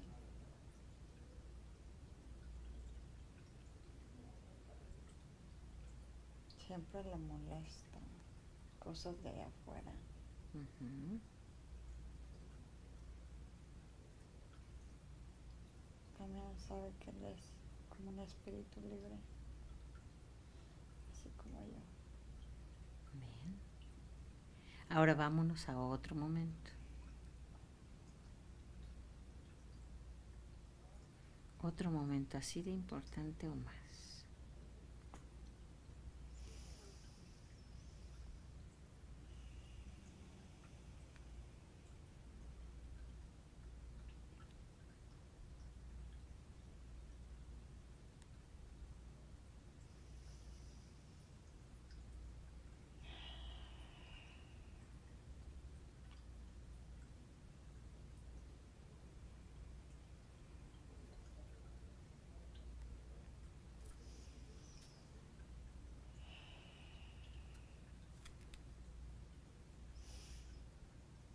Siempre le molestan cosas de allá afuera. Uh-huh. También sabe que él es como un espíritu libre, así como yo. Bien. Ahora vámonos a otro momento. Otro momento así de importante o más.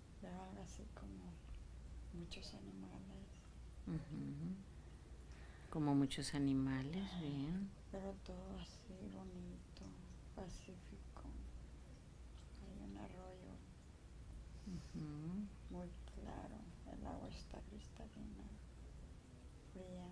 Llevan así como muchos animales, Uh-huh. Como muchos animales, bien. Pero todo así bonito, pacífico. Hay un arroyo Uh-huh. muy claro, el agua está cristalina, fría.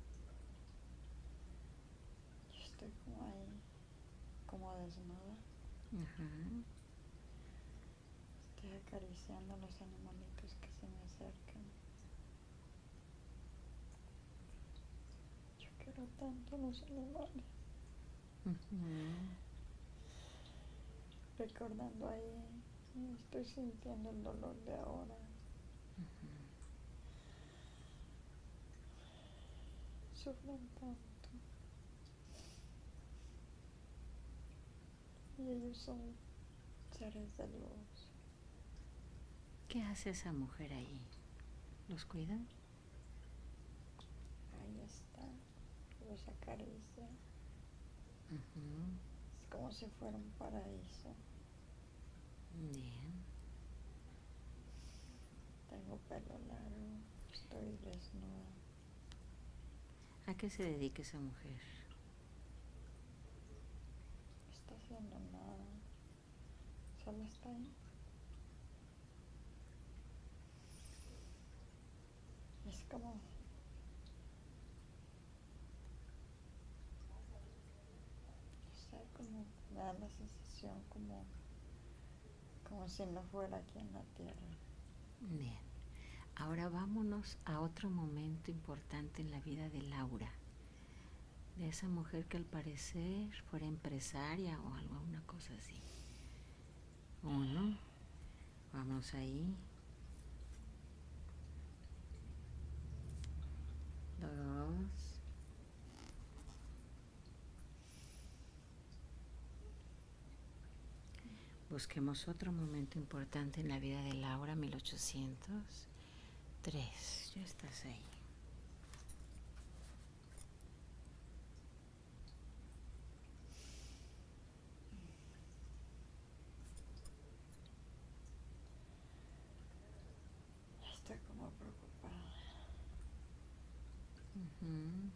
Yo estoy como ahí, como desnuda. Uh-huh. Estoy acariciando a los animalitos que se me acercan. Yo quiero tanto a los animales. Uh-huh. Recordando ahí, estoy sintiendo el dolor de ahora. Uh-huh. Sufren tanto. Y ellos son seres de luz. ¿Qué hace esa mujer ahí? ¿Los cuida? Ahí está, los acaricia. Uh-huh. Es como si fuera un paraíso. Bien. Tengo pelo largo, estoy desnuda. ¿A qué se dedica esa mujer? No está haciendo nada, solo está ahí. Es como no sé, como me da la sensación como, como si no fuera aquí en la tierra. Bien. Ahora vámonos a otro momento importante en la vida de Laura. De esa mujer que al parecer fuera empresaria o algo, una cosa así. Uno. Vamos ahí. Dos. Busquemos otro momento importante en la vida de Laura, mil ochocientos tres. Ya estás ahí. Estoy como preocupada. Uh-huh.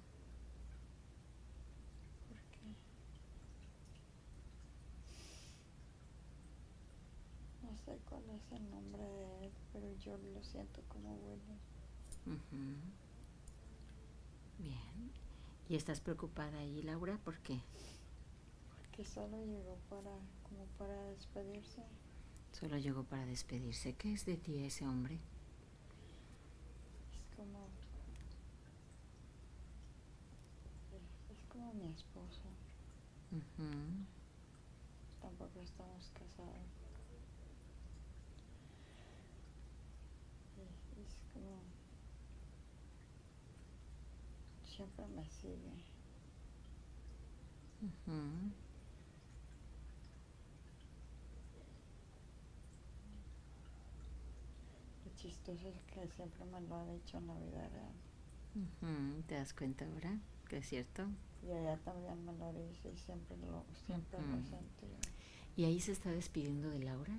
¿Por qué? No sé cuál es el nombre de él, pero yo lo siento como Willy. Uh-huh. Bien. ¿Y estás preocupada ahí, Laura? ¿Por qué? Porque solo llegó para, como para despedirse. Solo llegó para despedirse. ¿Qué es de ti ese hombre? Es como, es, es como mi esposo. Uh-huh. Tampoco estamos casados. Es, es como, siempre me sigue. Uh-huh. Lo chistoso es que siempre me lo ha dicho en la vida real. Uh-huh. ¿Te das cuenta ahora que es cierto? Y ella también me lo dice y siempre lo, siempre Uh-huh. lo he sentido. ¿Y ahí se está despidiendo de Laura?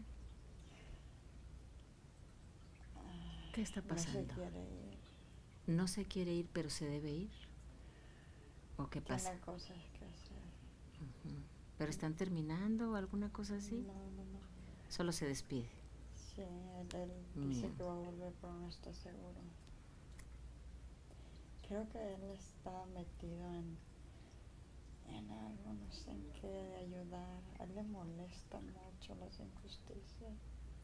¿Qué está pasando? No se quiere ir. No se quiere ir, pero se debe ir. ¿O qué pasa? Tiene cosas que hacer. Uh-huh. ¿Pero están terminando o alguna cosa así? No, no, no. Solo se despide. Sí, él, él dice Bien. que va a volver, pero no está seguro. Creo que él está metido en, en algo, no sé en qué, de ayudar. A él le molesta mucho las injusticias.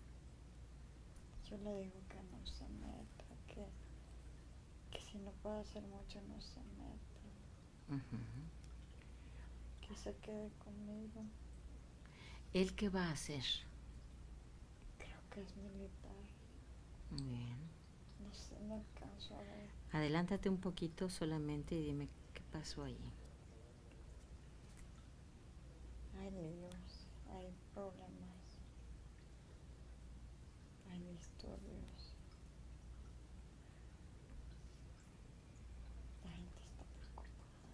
Yo le digo que no se meta, que, que si no puede hacer mucho no se meta. Uh-huh. Que se quede conmigo. ¿Él qué va a hacer? Creo que es militar. Bien. No sé, no alcanzo a ver. Adelántate un poquito solamente y dime qué pasó allí. Hay líos, hay problemas, hay disturbios. La gente está preocupada.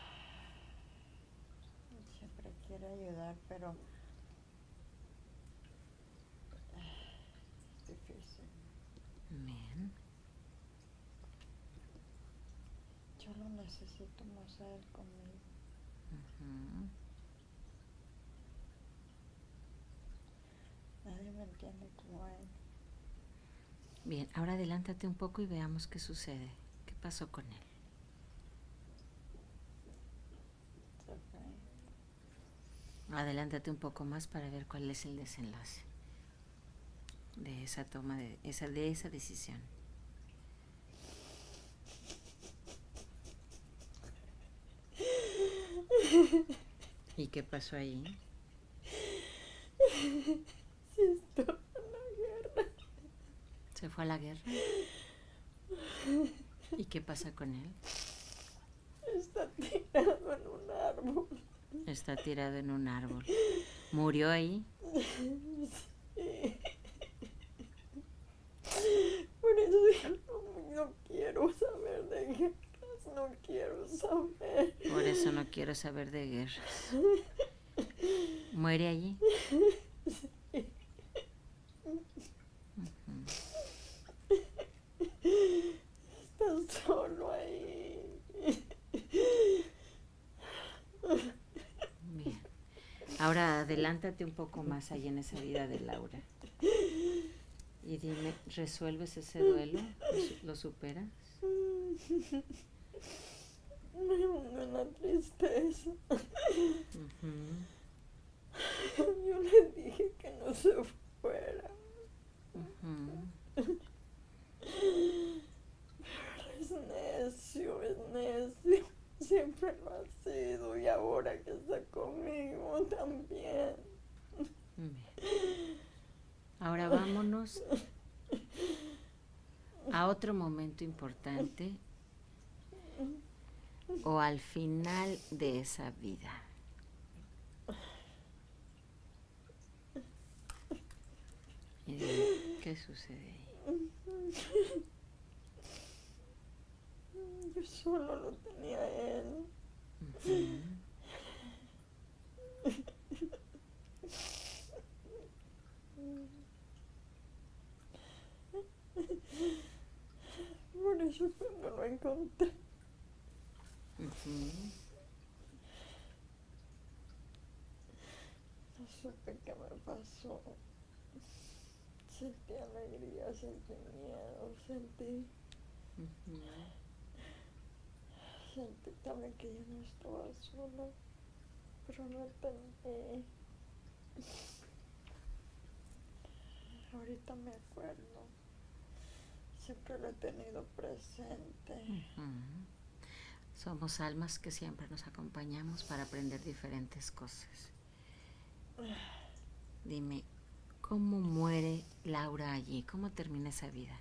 Él siempre quiere ayudar, pero Bien. Yo lo necesito más a él conmigo. Ujú. Nadie me entiende como él. Bien, ahora adelántate un poco y veamos qué sucede. ¿Qué pasó con él? Se fue. Adelántate un poco más para ver cuál es el desenlace de esa toma, de esa, de esa decisión. ¿Y qué pasó ahí? Sí, estuvo en la guerra. ¿Se fue a la guerra? ¿Y qué pasa con él? Está tirado en un árbol. Está tirado en un árbol. ¿Murió ahí? Sí. Por eso digo, no, no quiero saber de guerras, no quiero saber. Por eso no quiero saber de guerras. ¿Muere allí? Sí. Ujú. Está solo ahí. Bien. Ahora adelántate un poco más allá en esa vida de Laura. Y dime, ¿resuelves ese duelo? ¿Lo superas? Me hunde en la tristeza. Uh-huh. Yo le dije que no se fuera. Uh-huh. Es necio, es necio. Siempre lo ha sido y ahora que está conmigo también. Bien. Ahora vámonos a otro momento importante o al final de esa vida. Y dime, ¿qué sucede ahí? Yo solo lo tenía a él. Uh-huh. Por eso cuando lo encontré, Uh-huh. no supe qué me pasó. Sentí alegría, sentí miedo, sentí... Uh-huh. Sentí también que yo no estaba sola, pero no entendí. Ahorita me acuerdo. Siempre lo he tenido presente. Uh-huh. Somos almas que siempre nos acompañamos para aprender diferentes cosas. Dime, ¿cómo muere Laura allí? ¿Cómo termina esa vida?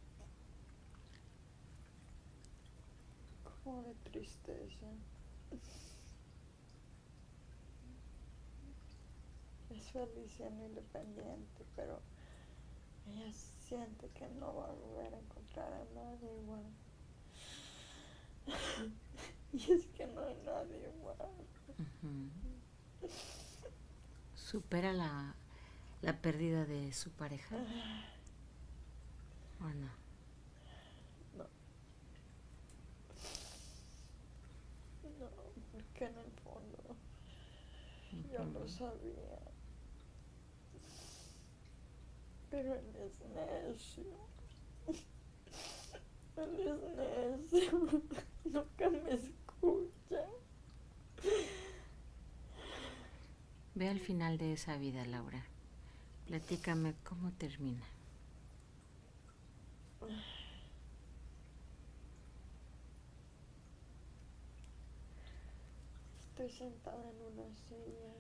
Como de tristeza. Es feliz siendo independiente, pero ella siente que no va a volver a encontrar a nadie igual. Y es que no hay nadie igual. Uh-huh. ¿Supera la, la pérdida de su pareja? ¿O no? No. No, porque en el fondo Uh-huh. yo lo sabía. Pero él es necio. Él es necio. Nunca me escucha. Ve al final de esa vida, Laura. Platícame cómo termina. Estoy sentada en una silla.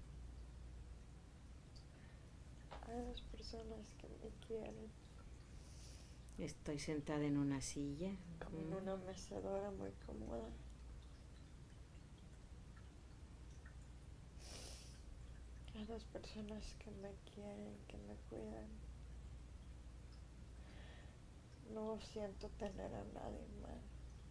Hay dos personas que me quieren. Estoy sentada en una silla. Como en una mecedora muy cómoda. Hay dos personas que me quieren, que me cuidan. No siento tener a nadie más.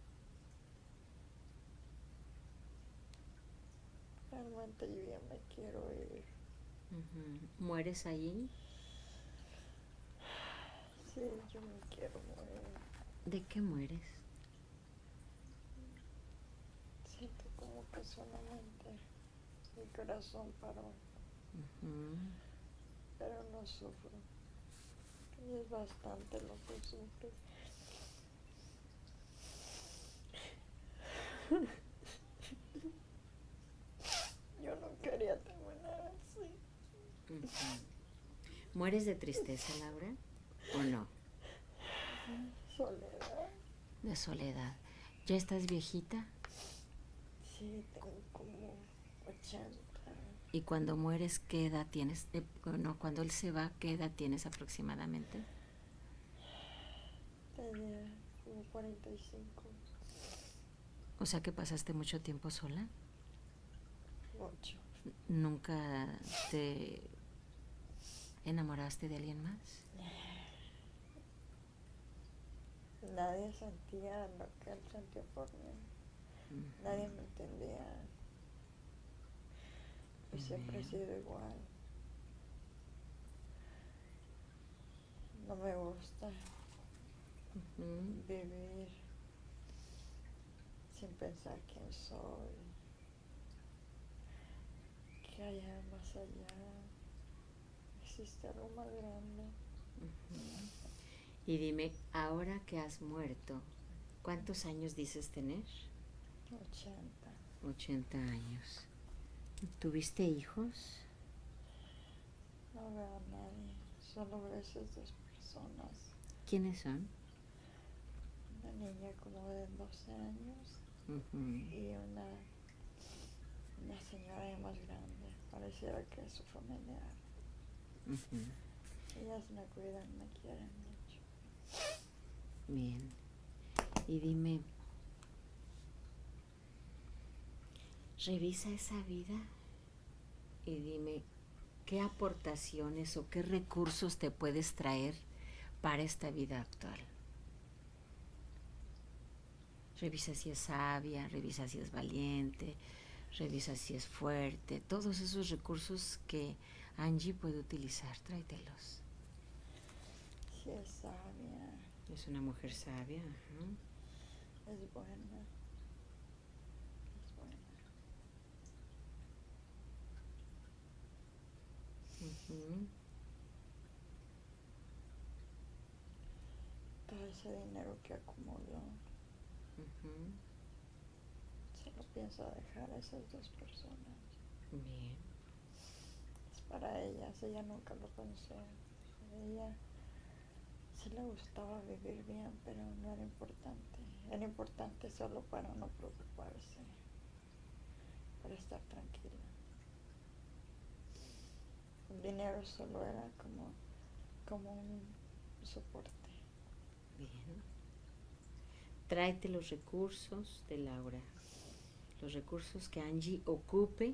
Realmente yo ya me quiero ir. Uh-huh. ¿Mueres allí? Sí, yo me quiero morir. ¿De qué mueres? Siento como que solamente mi corazón paró, Ujú. pero no sufro. Y es bastante lo que sufro. Yo no quería terminar así. Ujú. ¿Mueres de tristeza, Laura? ¿O no? Soledad. De soledad. ¿Ya estás viejita? Sí, tengo como ochenta. ¿Y cuando mueres, qué edad tienes? Eh, no, cuando él se va, ¿qué edad tienes aproximadamente? Tenía como cuarenta y cinco. O sea que pasaste mucho tiempo sola. Mucho. ¿Nunca te enamoraste de alguien más? Nadie sentía lo que él sentía por mí. Ujú. Nadie me entendía. Yo siempre he Bien. sido igual. No me gusta Ujú. vivir sin pensar quién soy, que hay más allá, existe algo más grande. Ujú. Y dime, ahora que has muerto, ¿cuántos años dices tener? ochenta. ochenta años. ¿Tuviste hijos? No veo a nadie, solo veo esas dos personas. ¿Quiénes son? Una niña como de doce años Ujú. y una, una señora ya más grande. Pareciera que es su familiar. Ujú. Ellas me cuidan, me quieren mucho. Bien. Y dime, revisa esa vida y dime qué aportaciones o qué recursos te puedes traer para esta vida actual. Revisa si es sabia, revisa si es valiente, revisa si es fuerte, todos esos recursos que Angie puede utilizar, tráetelos. Sí, es sabia, Es una mujer sabia. Ajá. es buena, es buena. Ujú. Todo ese dinero que acumuló, Ujú. se lo pienso dejar a esas dos personas. Bien. Es para ellas, ella nunca lo pensó. Ella sí le gustaba vivir bien, pero no era importante. Era importante solo para no preocuparse, para estar tranquila. El dinero solo era como, como un soporte. Bien. Tráete los recursos de Laura, los recursos que Angie ocupe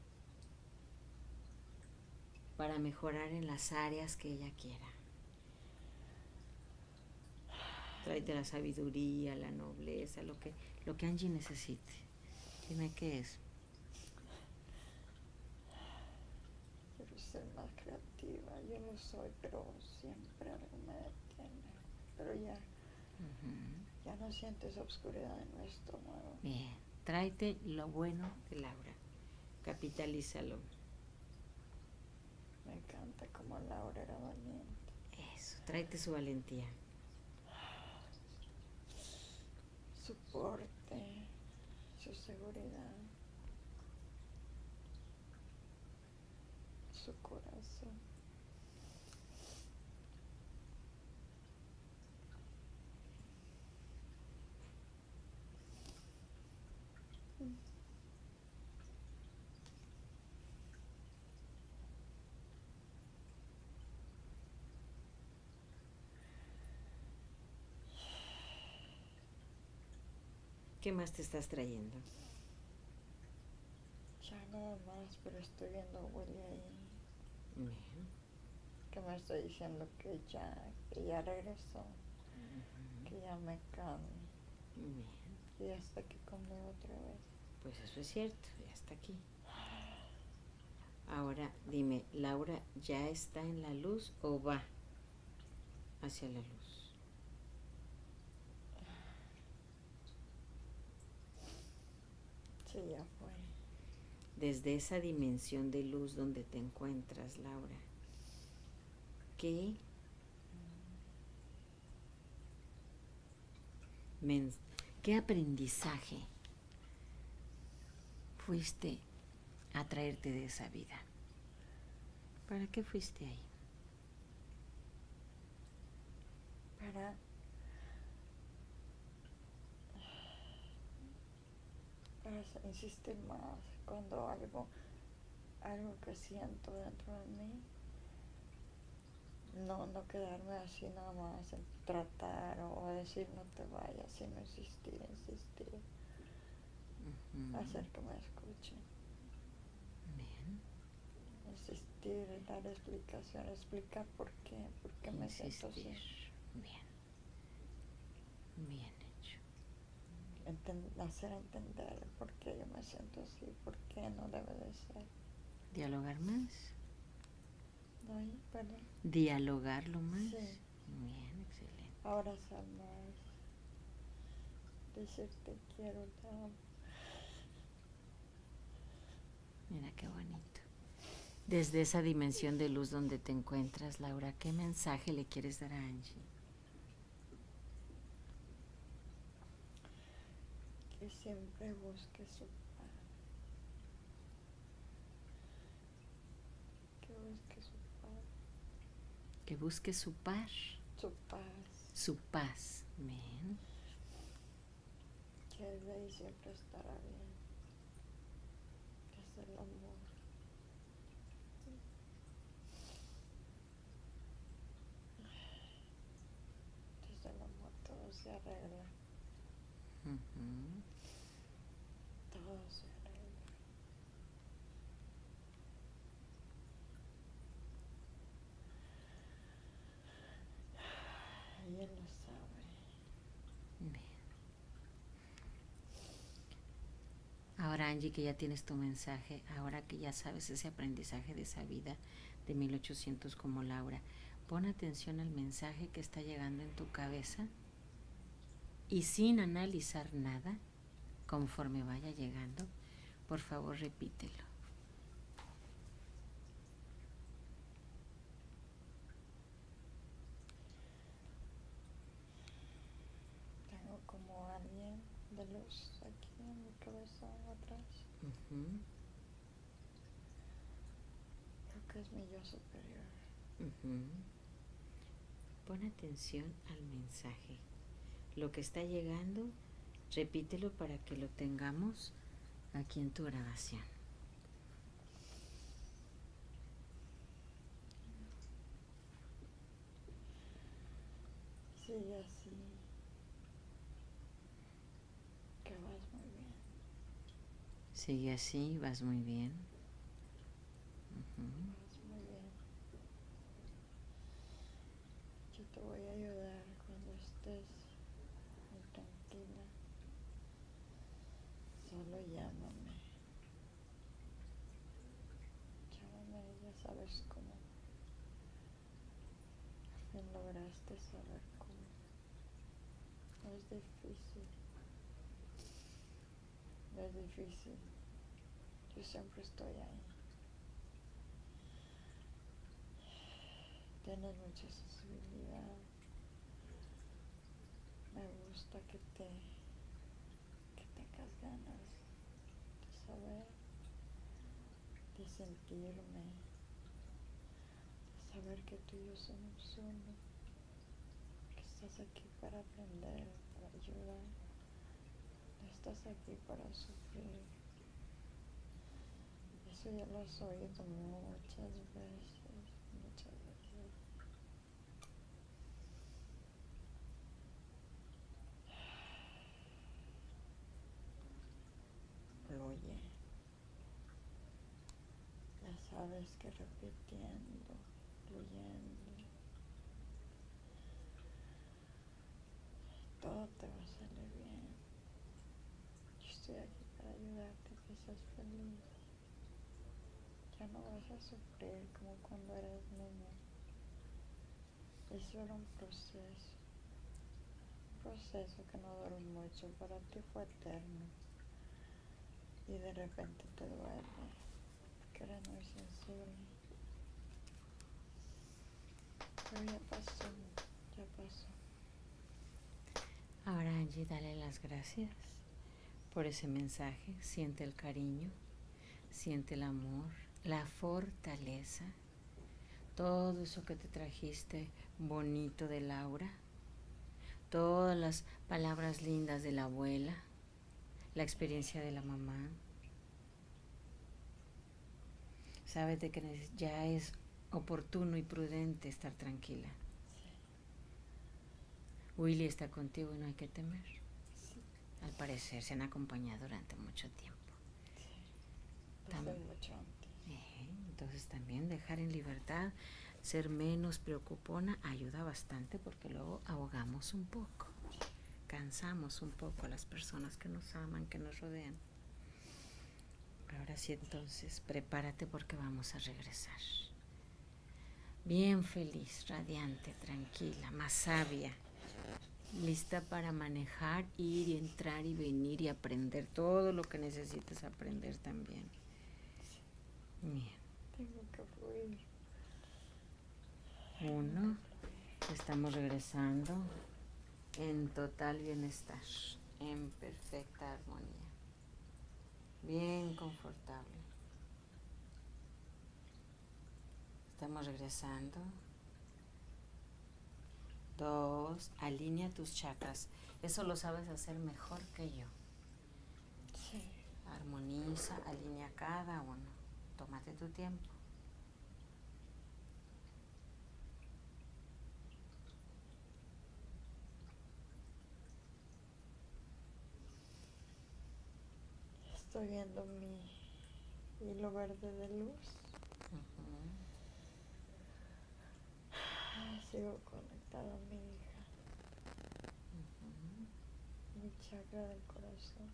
para mejorar en las áreas que ella quiera. Tráete la sabiduría, la nobleza, lo que, lo que Angie necesite. Dime qué es. Quiero ser más creativa, yo lo soy, pero siempre algo me detiene. Pero ya, Uh-huh. ya no siento esa oscuridad en mi estómago. Bien, tráete lo bueno de Laura, capitalízalo. Me encanta como Laura era valiente. Eso, tráete su valentía. Su porte, su seguridad, su corazón. ¿Qué más te estás trayendo? Ya nada más, pero estoy viendo a Willy ahí. Bien. Que me estoy diciendo que ya, que ya regresó, Uh-huh. que ya me calme. Bien. Y hasta que conmigo otra vez. Pues eso es cierto, ya está aquí. Ahora dime, ¿Laura ya está en la luz o va hacia la luz. Sí, ya fue. Desde esa dimensión de luz donde te encuentras, Laura, ¿qué, mens- qué aprendizaje fuiste a traerte de esa vida? ¿Para qué fuiste ahí? Para para insistir más cuando algo algo que siento dentro de mí, no no quedarme así nada más en tratar o decir no te vayas, sino insistir, insistir, Uh-huh. hacer que me escuchen, Bien. insistir, dar explicación, explicar por qué, por qué me siento así. Insistir. Bien. Bien hecho. Enten- hacer entender por qué yo me siento así, por qué no debe de ser. ¿Dialogar más? ¿No hay? Perdón. ¿Dialogarlo más? Sí. Bien, excelente. Abrazar más. Decir te quiero, te amo. Mira qué bonito. Desde esa dimensión de luz donde te encuentras, Laura, ¿qué mensaje le quieres dar a Angie? Que siempre busque su paz. Que busque su paz. Que busque su paz. Su paz. Su paz. Bien. Que desde ahí siempre estará bien. Desde el amor. Desde el amor todo se arregla. Uh-huh. Todo se arregla. Y él lo sabe. Bien. Ahora, Angie, que ya tienes tu mensaje, ahora que ya sabes ese aprendizaje de esa vida de mil ochocientos como Laura, pon atención al mensaje que está llegando en tu cabeza y sin analizar nada, conforme vaya llegando, por favor repítelo. Tengo como alguien de luz aquí en mi cabeza atrás. Uh-huh. Creo que es mi yo superior. Uh-huh. Pon atención al mensaje. Lo que está llegando, repítelo para que lo tengamos aquí en tu grabación. Sigue así. Que vas muy bien. Sigue así, vas muy bien. Uh-huh. Vas muy bien. Yo te voy a ayudar cuando estés muy tranquila. Solo llámame. Llámame, ya sabes cómo. Al fin lograste saber cómo. No es difícil. No es difícil. Yo siempre estoy ahí. Tienes mucha sensibilidad. Me gusta que te que tengas ganas de saber, de sentirme, de saber que tú y yo somos uno, que estás aquí para aprender, para ayudar, no estás aquí para sufrir. Eso ya lo has oído muchas veces, muchas veces. Fluye. Ya sabes que repitiendo, fluyendo, todo te va a salir bien. Yo estoy aquí para ayudarte a que seas feliz. Ya no vas a sufrir como cuando eras niña. Eso era un proceso, un proceso que no duró mucho, para ti fue eterno. Y de repente te duele, que eres muy sensible. Pero ya pasó, ya pasó. Ahora, Angie, dale las gracias por ese mensaje. Siente el cariño, siente el amor, la fortaleza, todo eso que te trajiste bonito de Laura, todas las palabras lindas de la abuela, la experiencia de la mamá. Sabes de que ya es oportuno y prudente estar tranquila. Willy está contigo y no hay que temer. Sí. Al parecer se han acompañado durante mucho tiempo. Sí. Desde mucho antes. Eh, entonces también dejar en libertad, ser menos preocupona ayuda bastante, porque luego ahogamos un poco, cansamos un poco a las personas que nos aman, que nos rodean. Ahora sí, entonces prepárate, porque vamos a regresar. Bien feliz, radiante, tranquila, más sabia, lista para manejar, ir y entrar y venir y aprender todo lo que necesites aprender también. Bien. Tengo que fluir. Uno, estamos regresando en total bienestar, en perfecta armonía, bien confortable. Estamos regresando. Dos, alinea tus chakras. Eso lo sabes hacer mejor que yo. Sí. Armoniza, alinea cada uno. Tómate tu tiempo. Estoy viendo mi hilo verde de luz. Uh-huh. Sigo conectada a mi hija. Uh-huh. Mi chakra del corazón.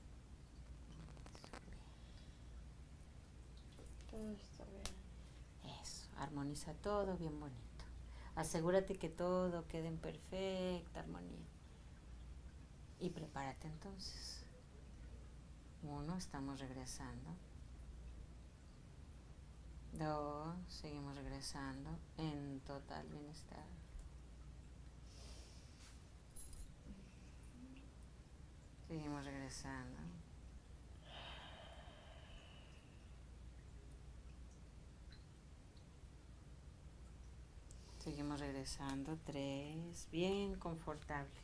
Todo está bien. Eso, armoniza todo bien bonito. Asegúrate que todo quede en perfecta armonía. Y prepárate entonces. Uno, estamos regresando. Dos, seguimos regresando en total bienestar. Seguimos regresando. Seguimos regresando. Tres, bien confortable.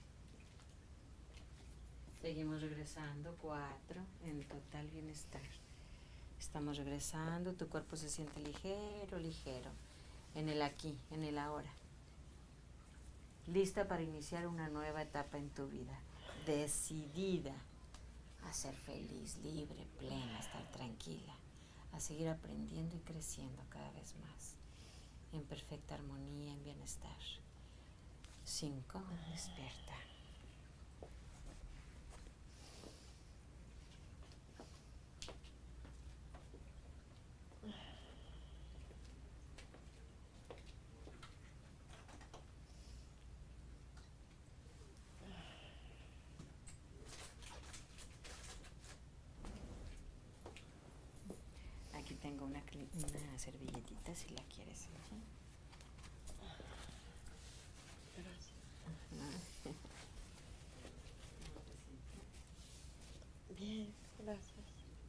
Seguimos regresando. Cuatro, en total bienestar. Estamos regresando, tu cuerpo se siente ligero, ligero, en el aquí, en el ahora. Lista para iniciar una nueva etapa en tu vida, decidida a ser feliz, libre, plena, a estar tranquila, a seguir aprendiendo y creciendo cada vez más, en perfecta armonía, en bienestar. Cinco, despierta. Aquí tengo una, una servilletita si la quieres. ¿Sí? Gracias. Bien, gracias.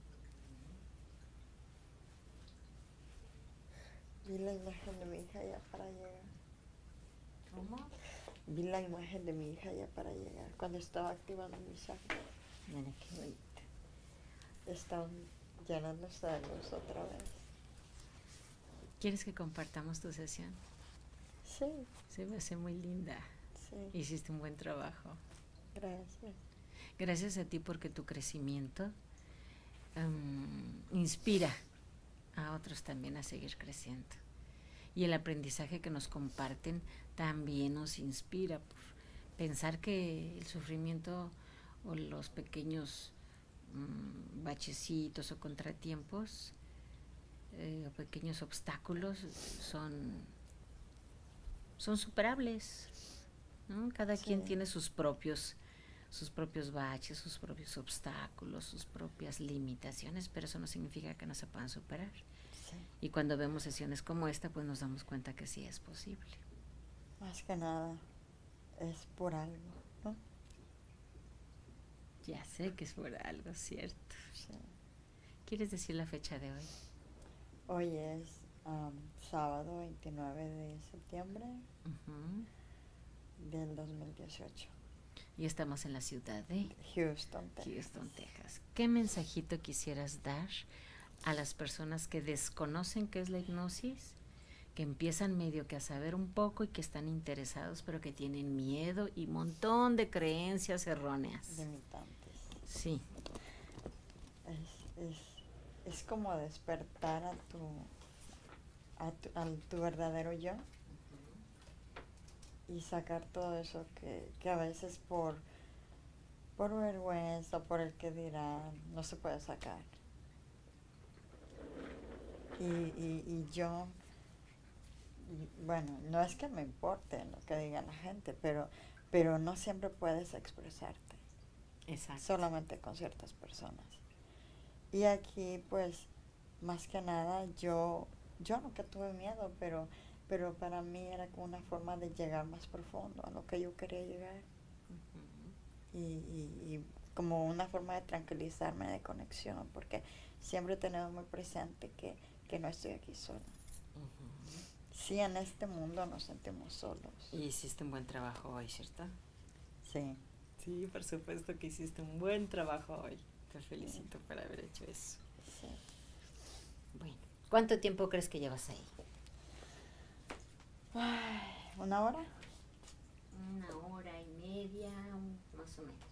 Vi la imagen de mi hija ya para llegar. ¿Cómo? Vi la imagen de mi hija ya para llegar, cuando estaba activando mi chakra. Mira qué bonito. Están llenándose de luz otra vez. ¿Quieres que compartamos tu sesión? Sí. Se me hace muy linda. Sí. Hiciste un buen trabajo. Gracias. Gracias a ti, porque tu crecimiento um, inspira a otros también a seguir creciendo. Y el aprendizaje que nos comparten también nos inspira por pensar que el sufrimiento o los pequeños um, bachecitos o contratiempos eh, o pequeños obstáculos son son superables, ¿no? Cada Sí. quien tiene sus propios, sus propios baches, sus propios obstáculos, sus propias limitaciones, pero eso no significa que no se puedan superar. Sí. Y cuando vemos sesiones como esta, pues nos damos cuenta que sí es posible. Más que nada es por algo, ¿no? Ya sé que es por algo, ¿cierto? Sí. ¿Quieres decir la fecha de hoy? Hoy es um, sábado veintinueve de septiembre Uh-huh. del dos mil dieciocho. Y estamos en la ciudad de Houston, Texas. Houston, Texas. ¿Qué mensajito quisieras dar a las personas que desconocen qué es la hipnosis, que empiezan medio que a saber un poco y que están interesados, pero que tienen miedo y un montón de creencias erróneas? Limitantes. Sí. Es, es, es como despertar a tu, a tu, a tu verdadero yo y sacar todo eso que, que a veces por, por vergüenza, por el que dirán, no se puede sacar. Y, y, y yo, y, bueno, no es que me importe lo que diga la gente, pero, pero no siempre puedes expresarte. Exacto. Solamente con ciertas personas. Y aquí, pues, más que nada, yo, yo nunca tuve miedo, pero, pero para mí era como una forma de llegar más profundo a lo que yo quería llegar. Uh-huh. Y, y, y como una forma de tranquilizarme, de conexión, porque siempre he tenido muy presente que, que no estoy aquí sola. Uh-huh. Sí, en este mundo nos sentimos solos. Y hiciste un buen trabajo hoy, ¿cierto? Sí. Sí, por supuesto que hiciste un buen trabajo hoy. Te felicito Sí. por haber hecho eso. Sí. Bueno, ¿cuánto tiempo crees que llevas ahí? Ay, ¿una hora? Una hora y media, más o menos.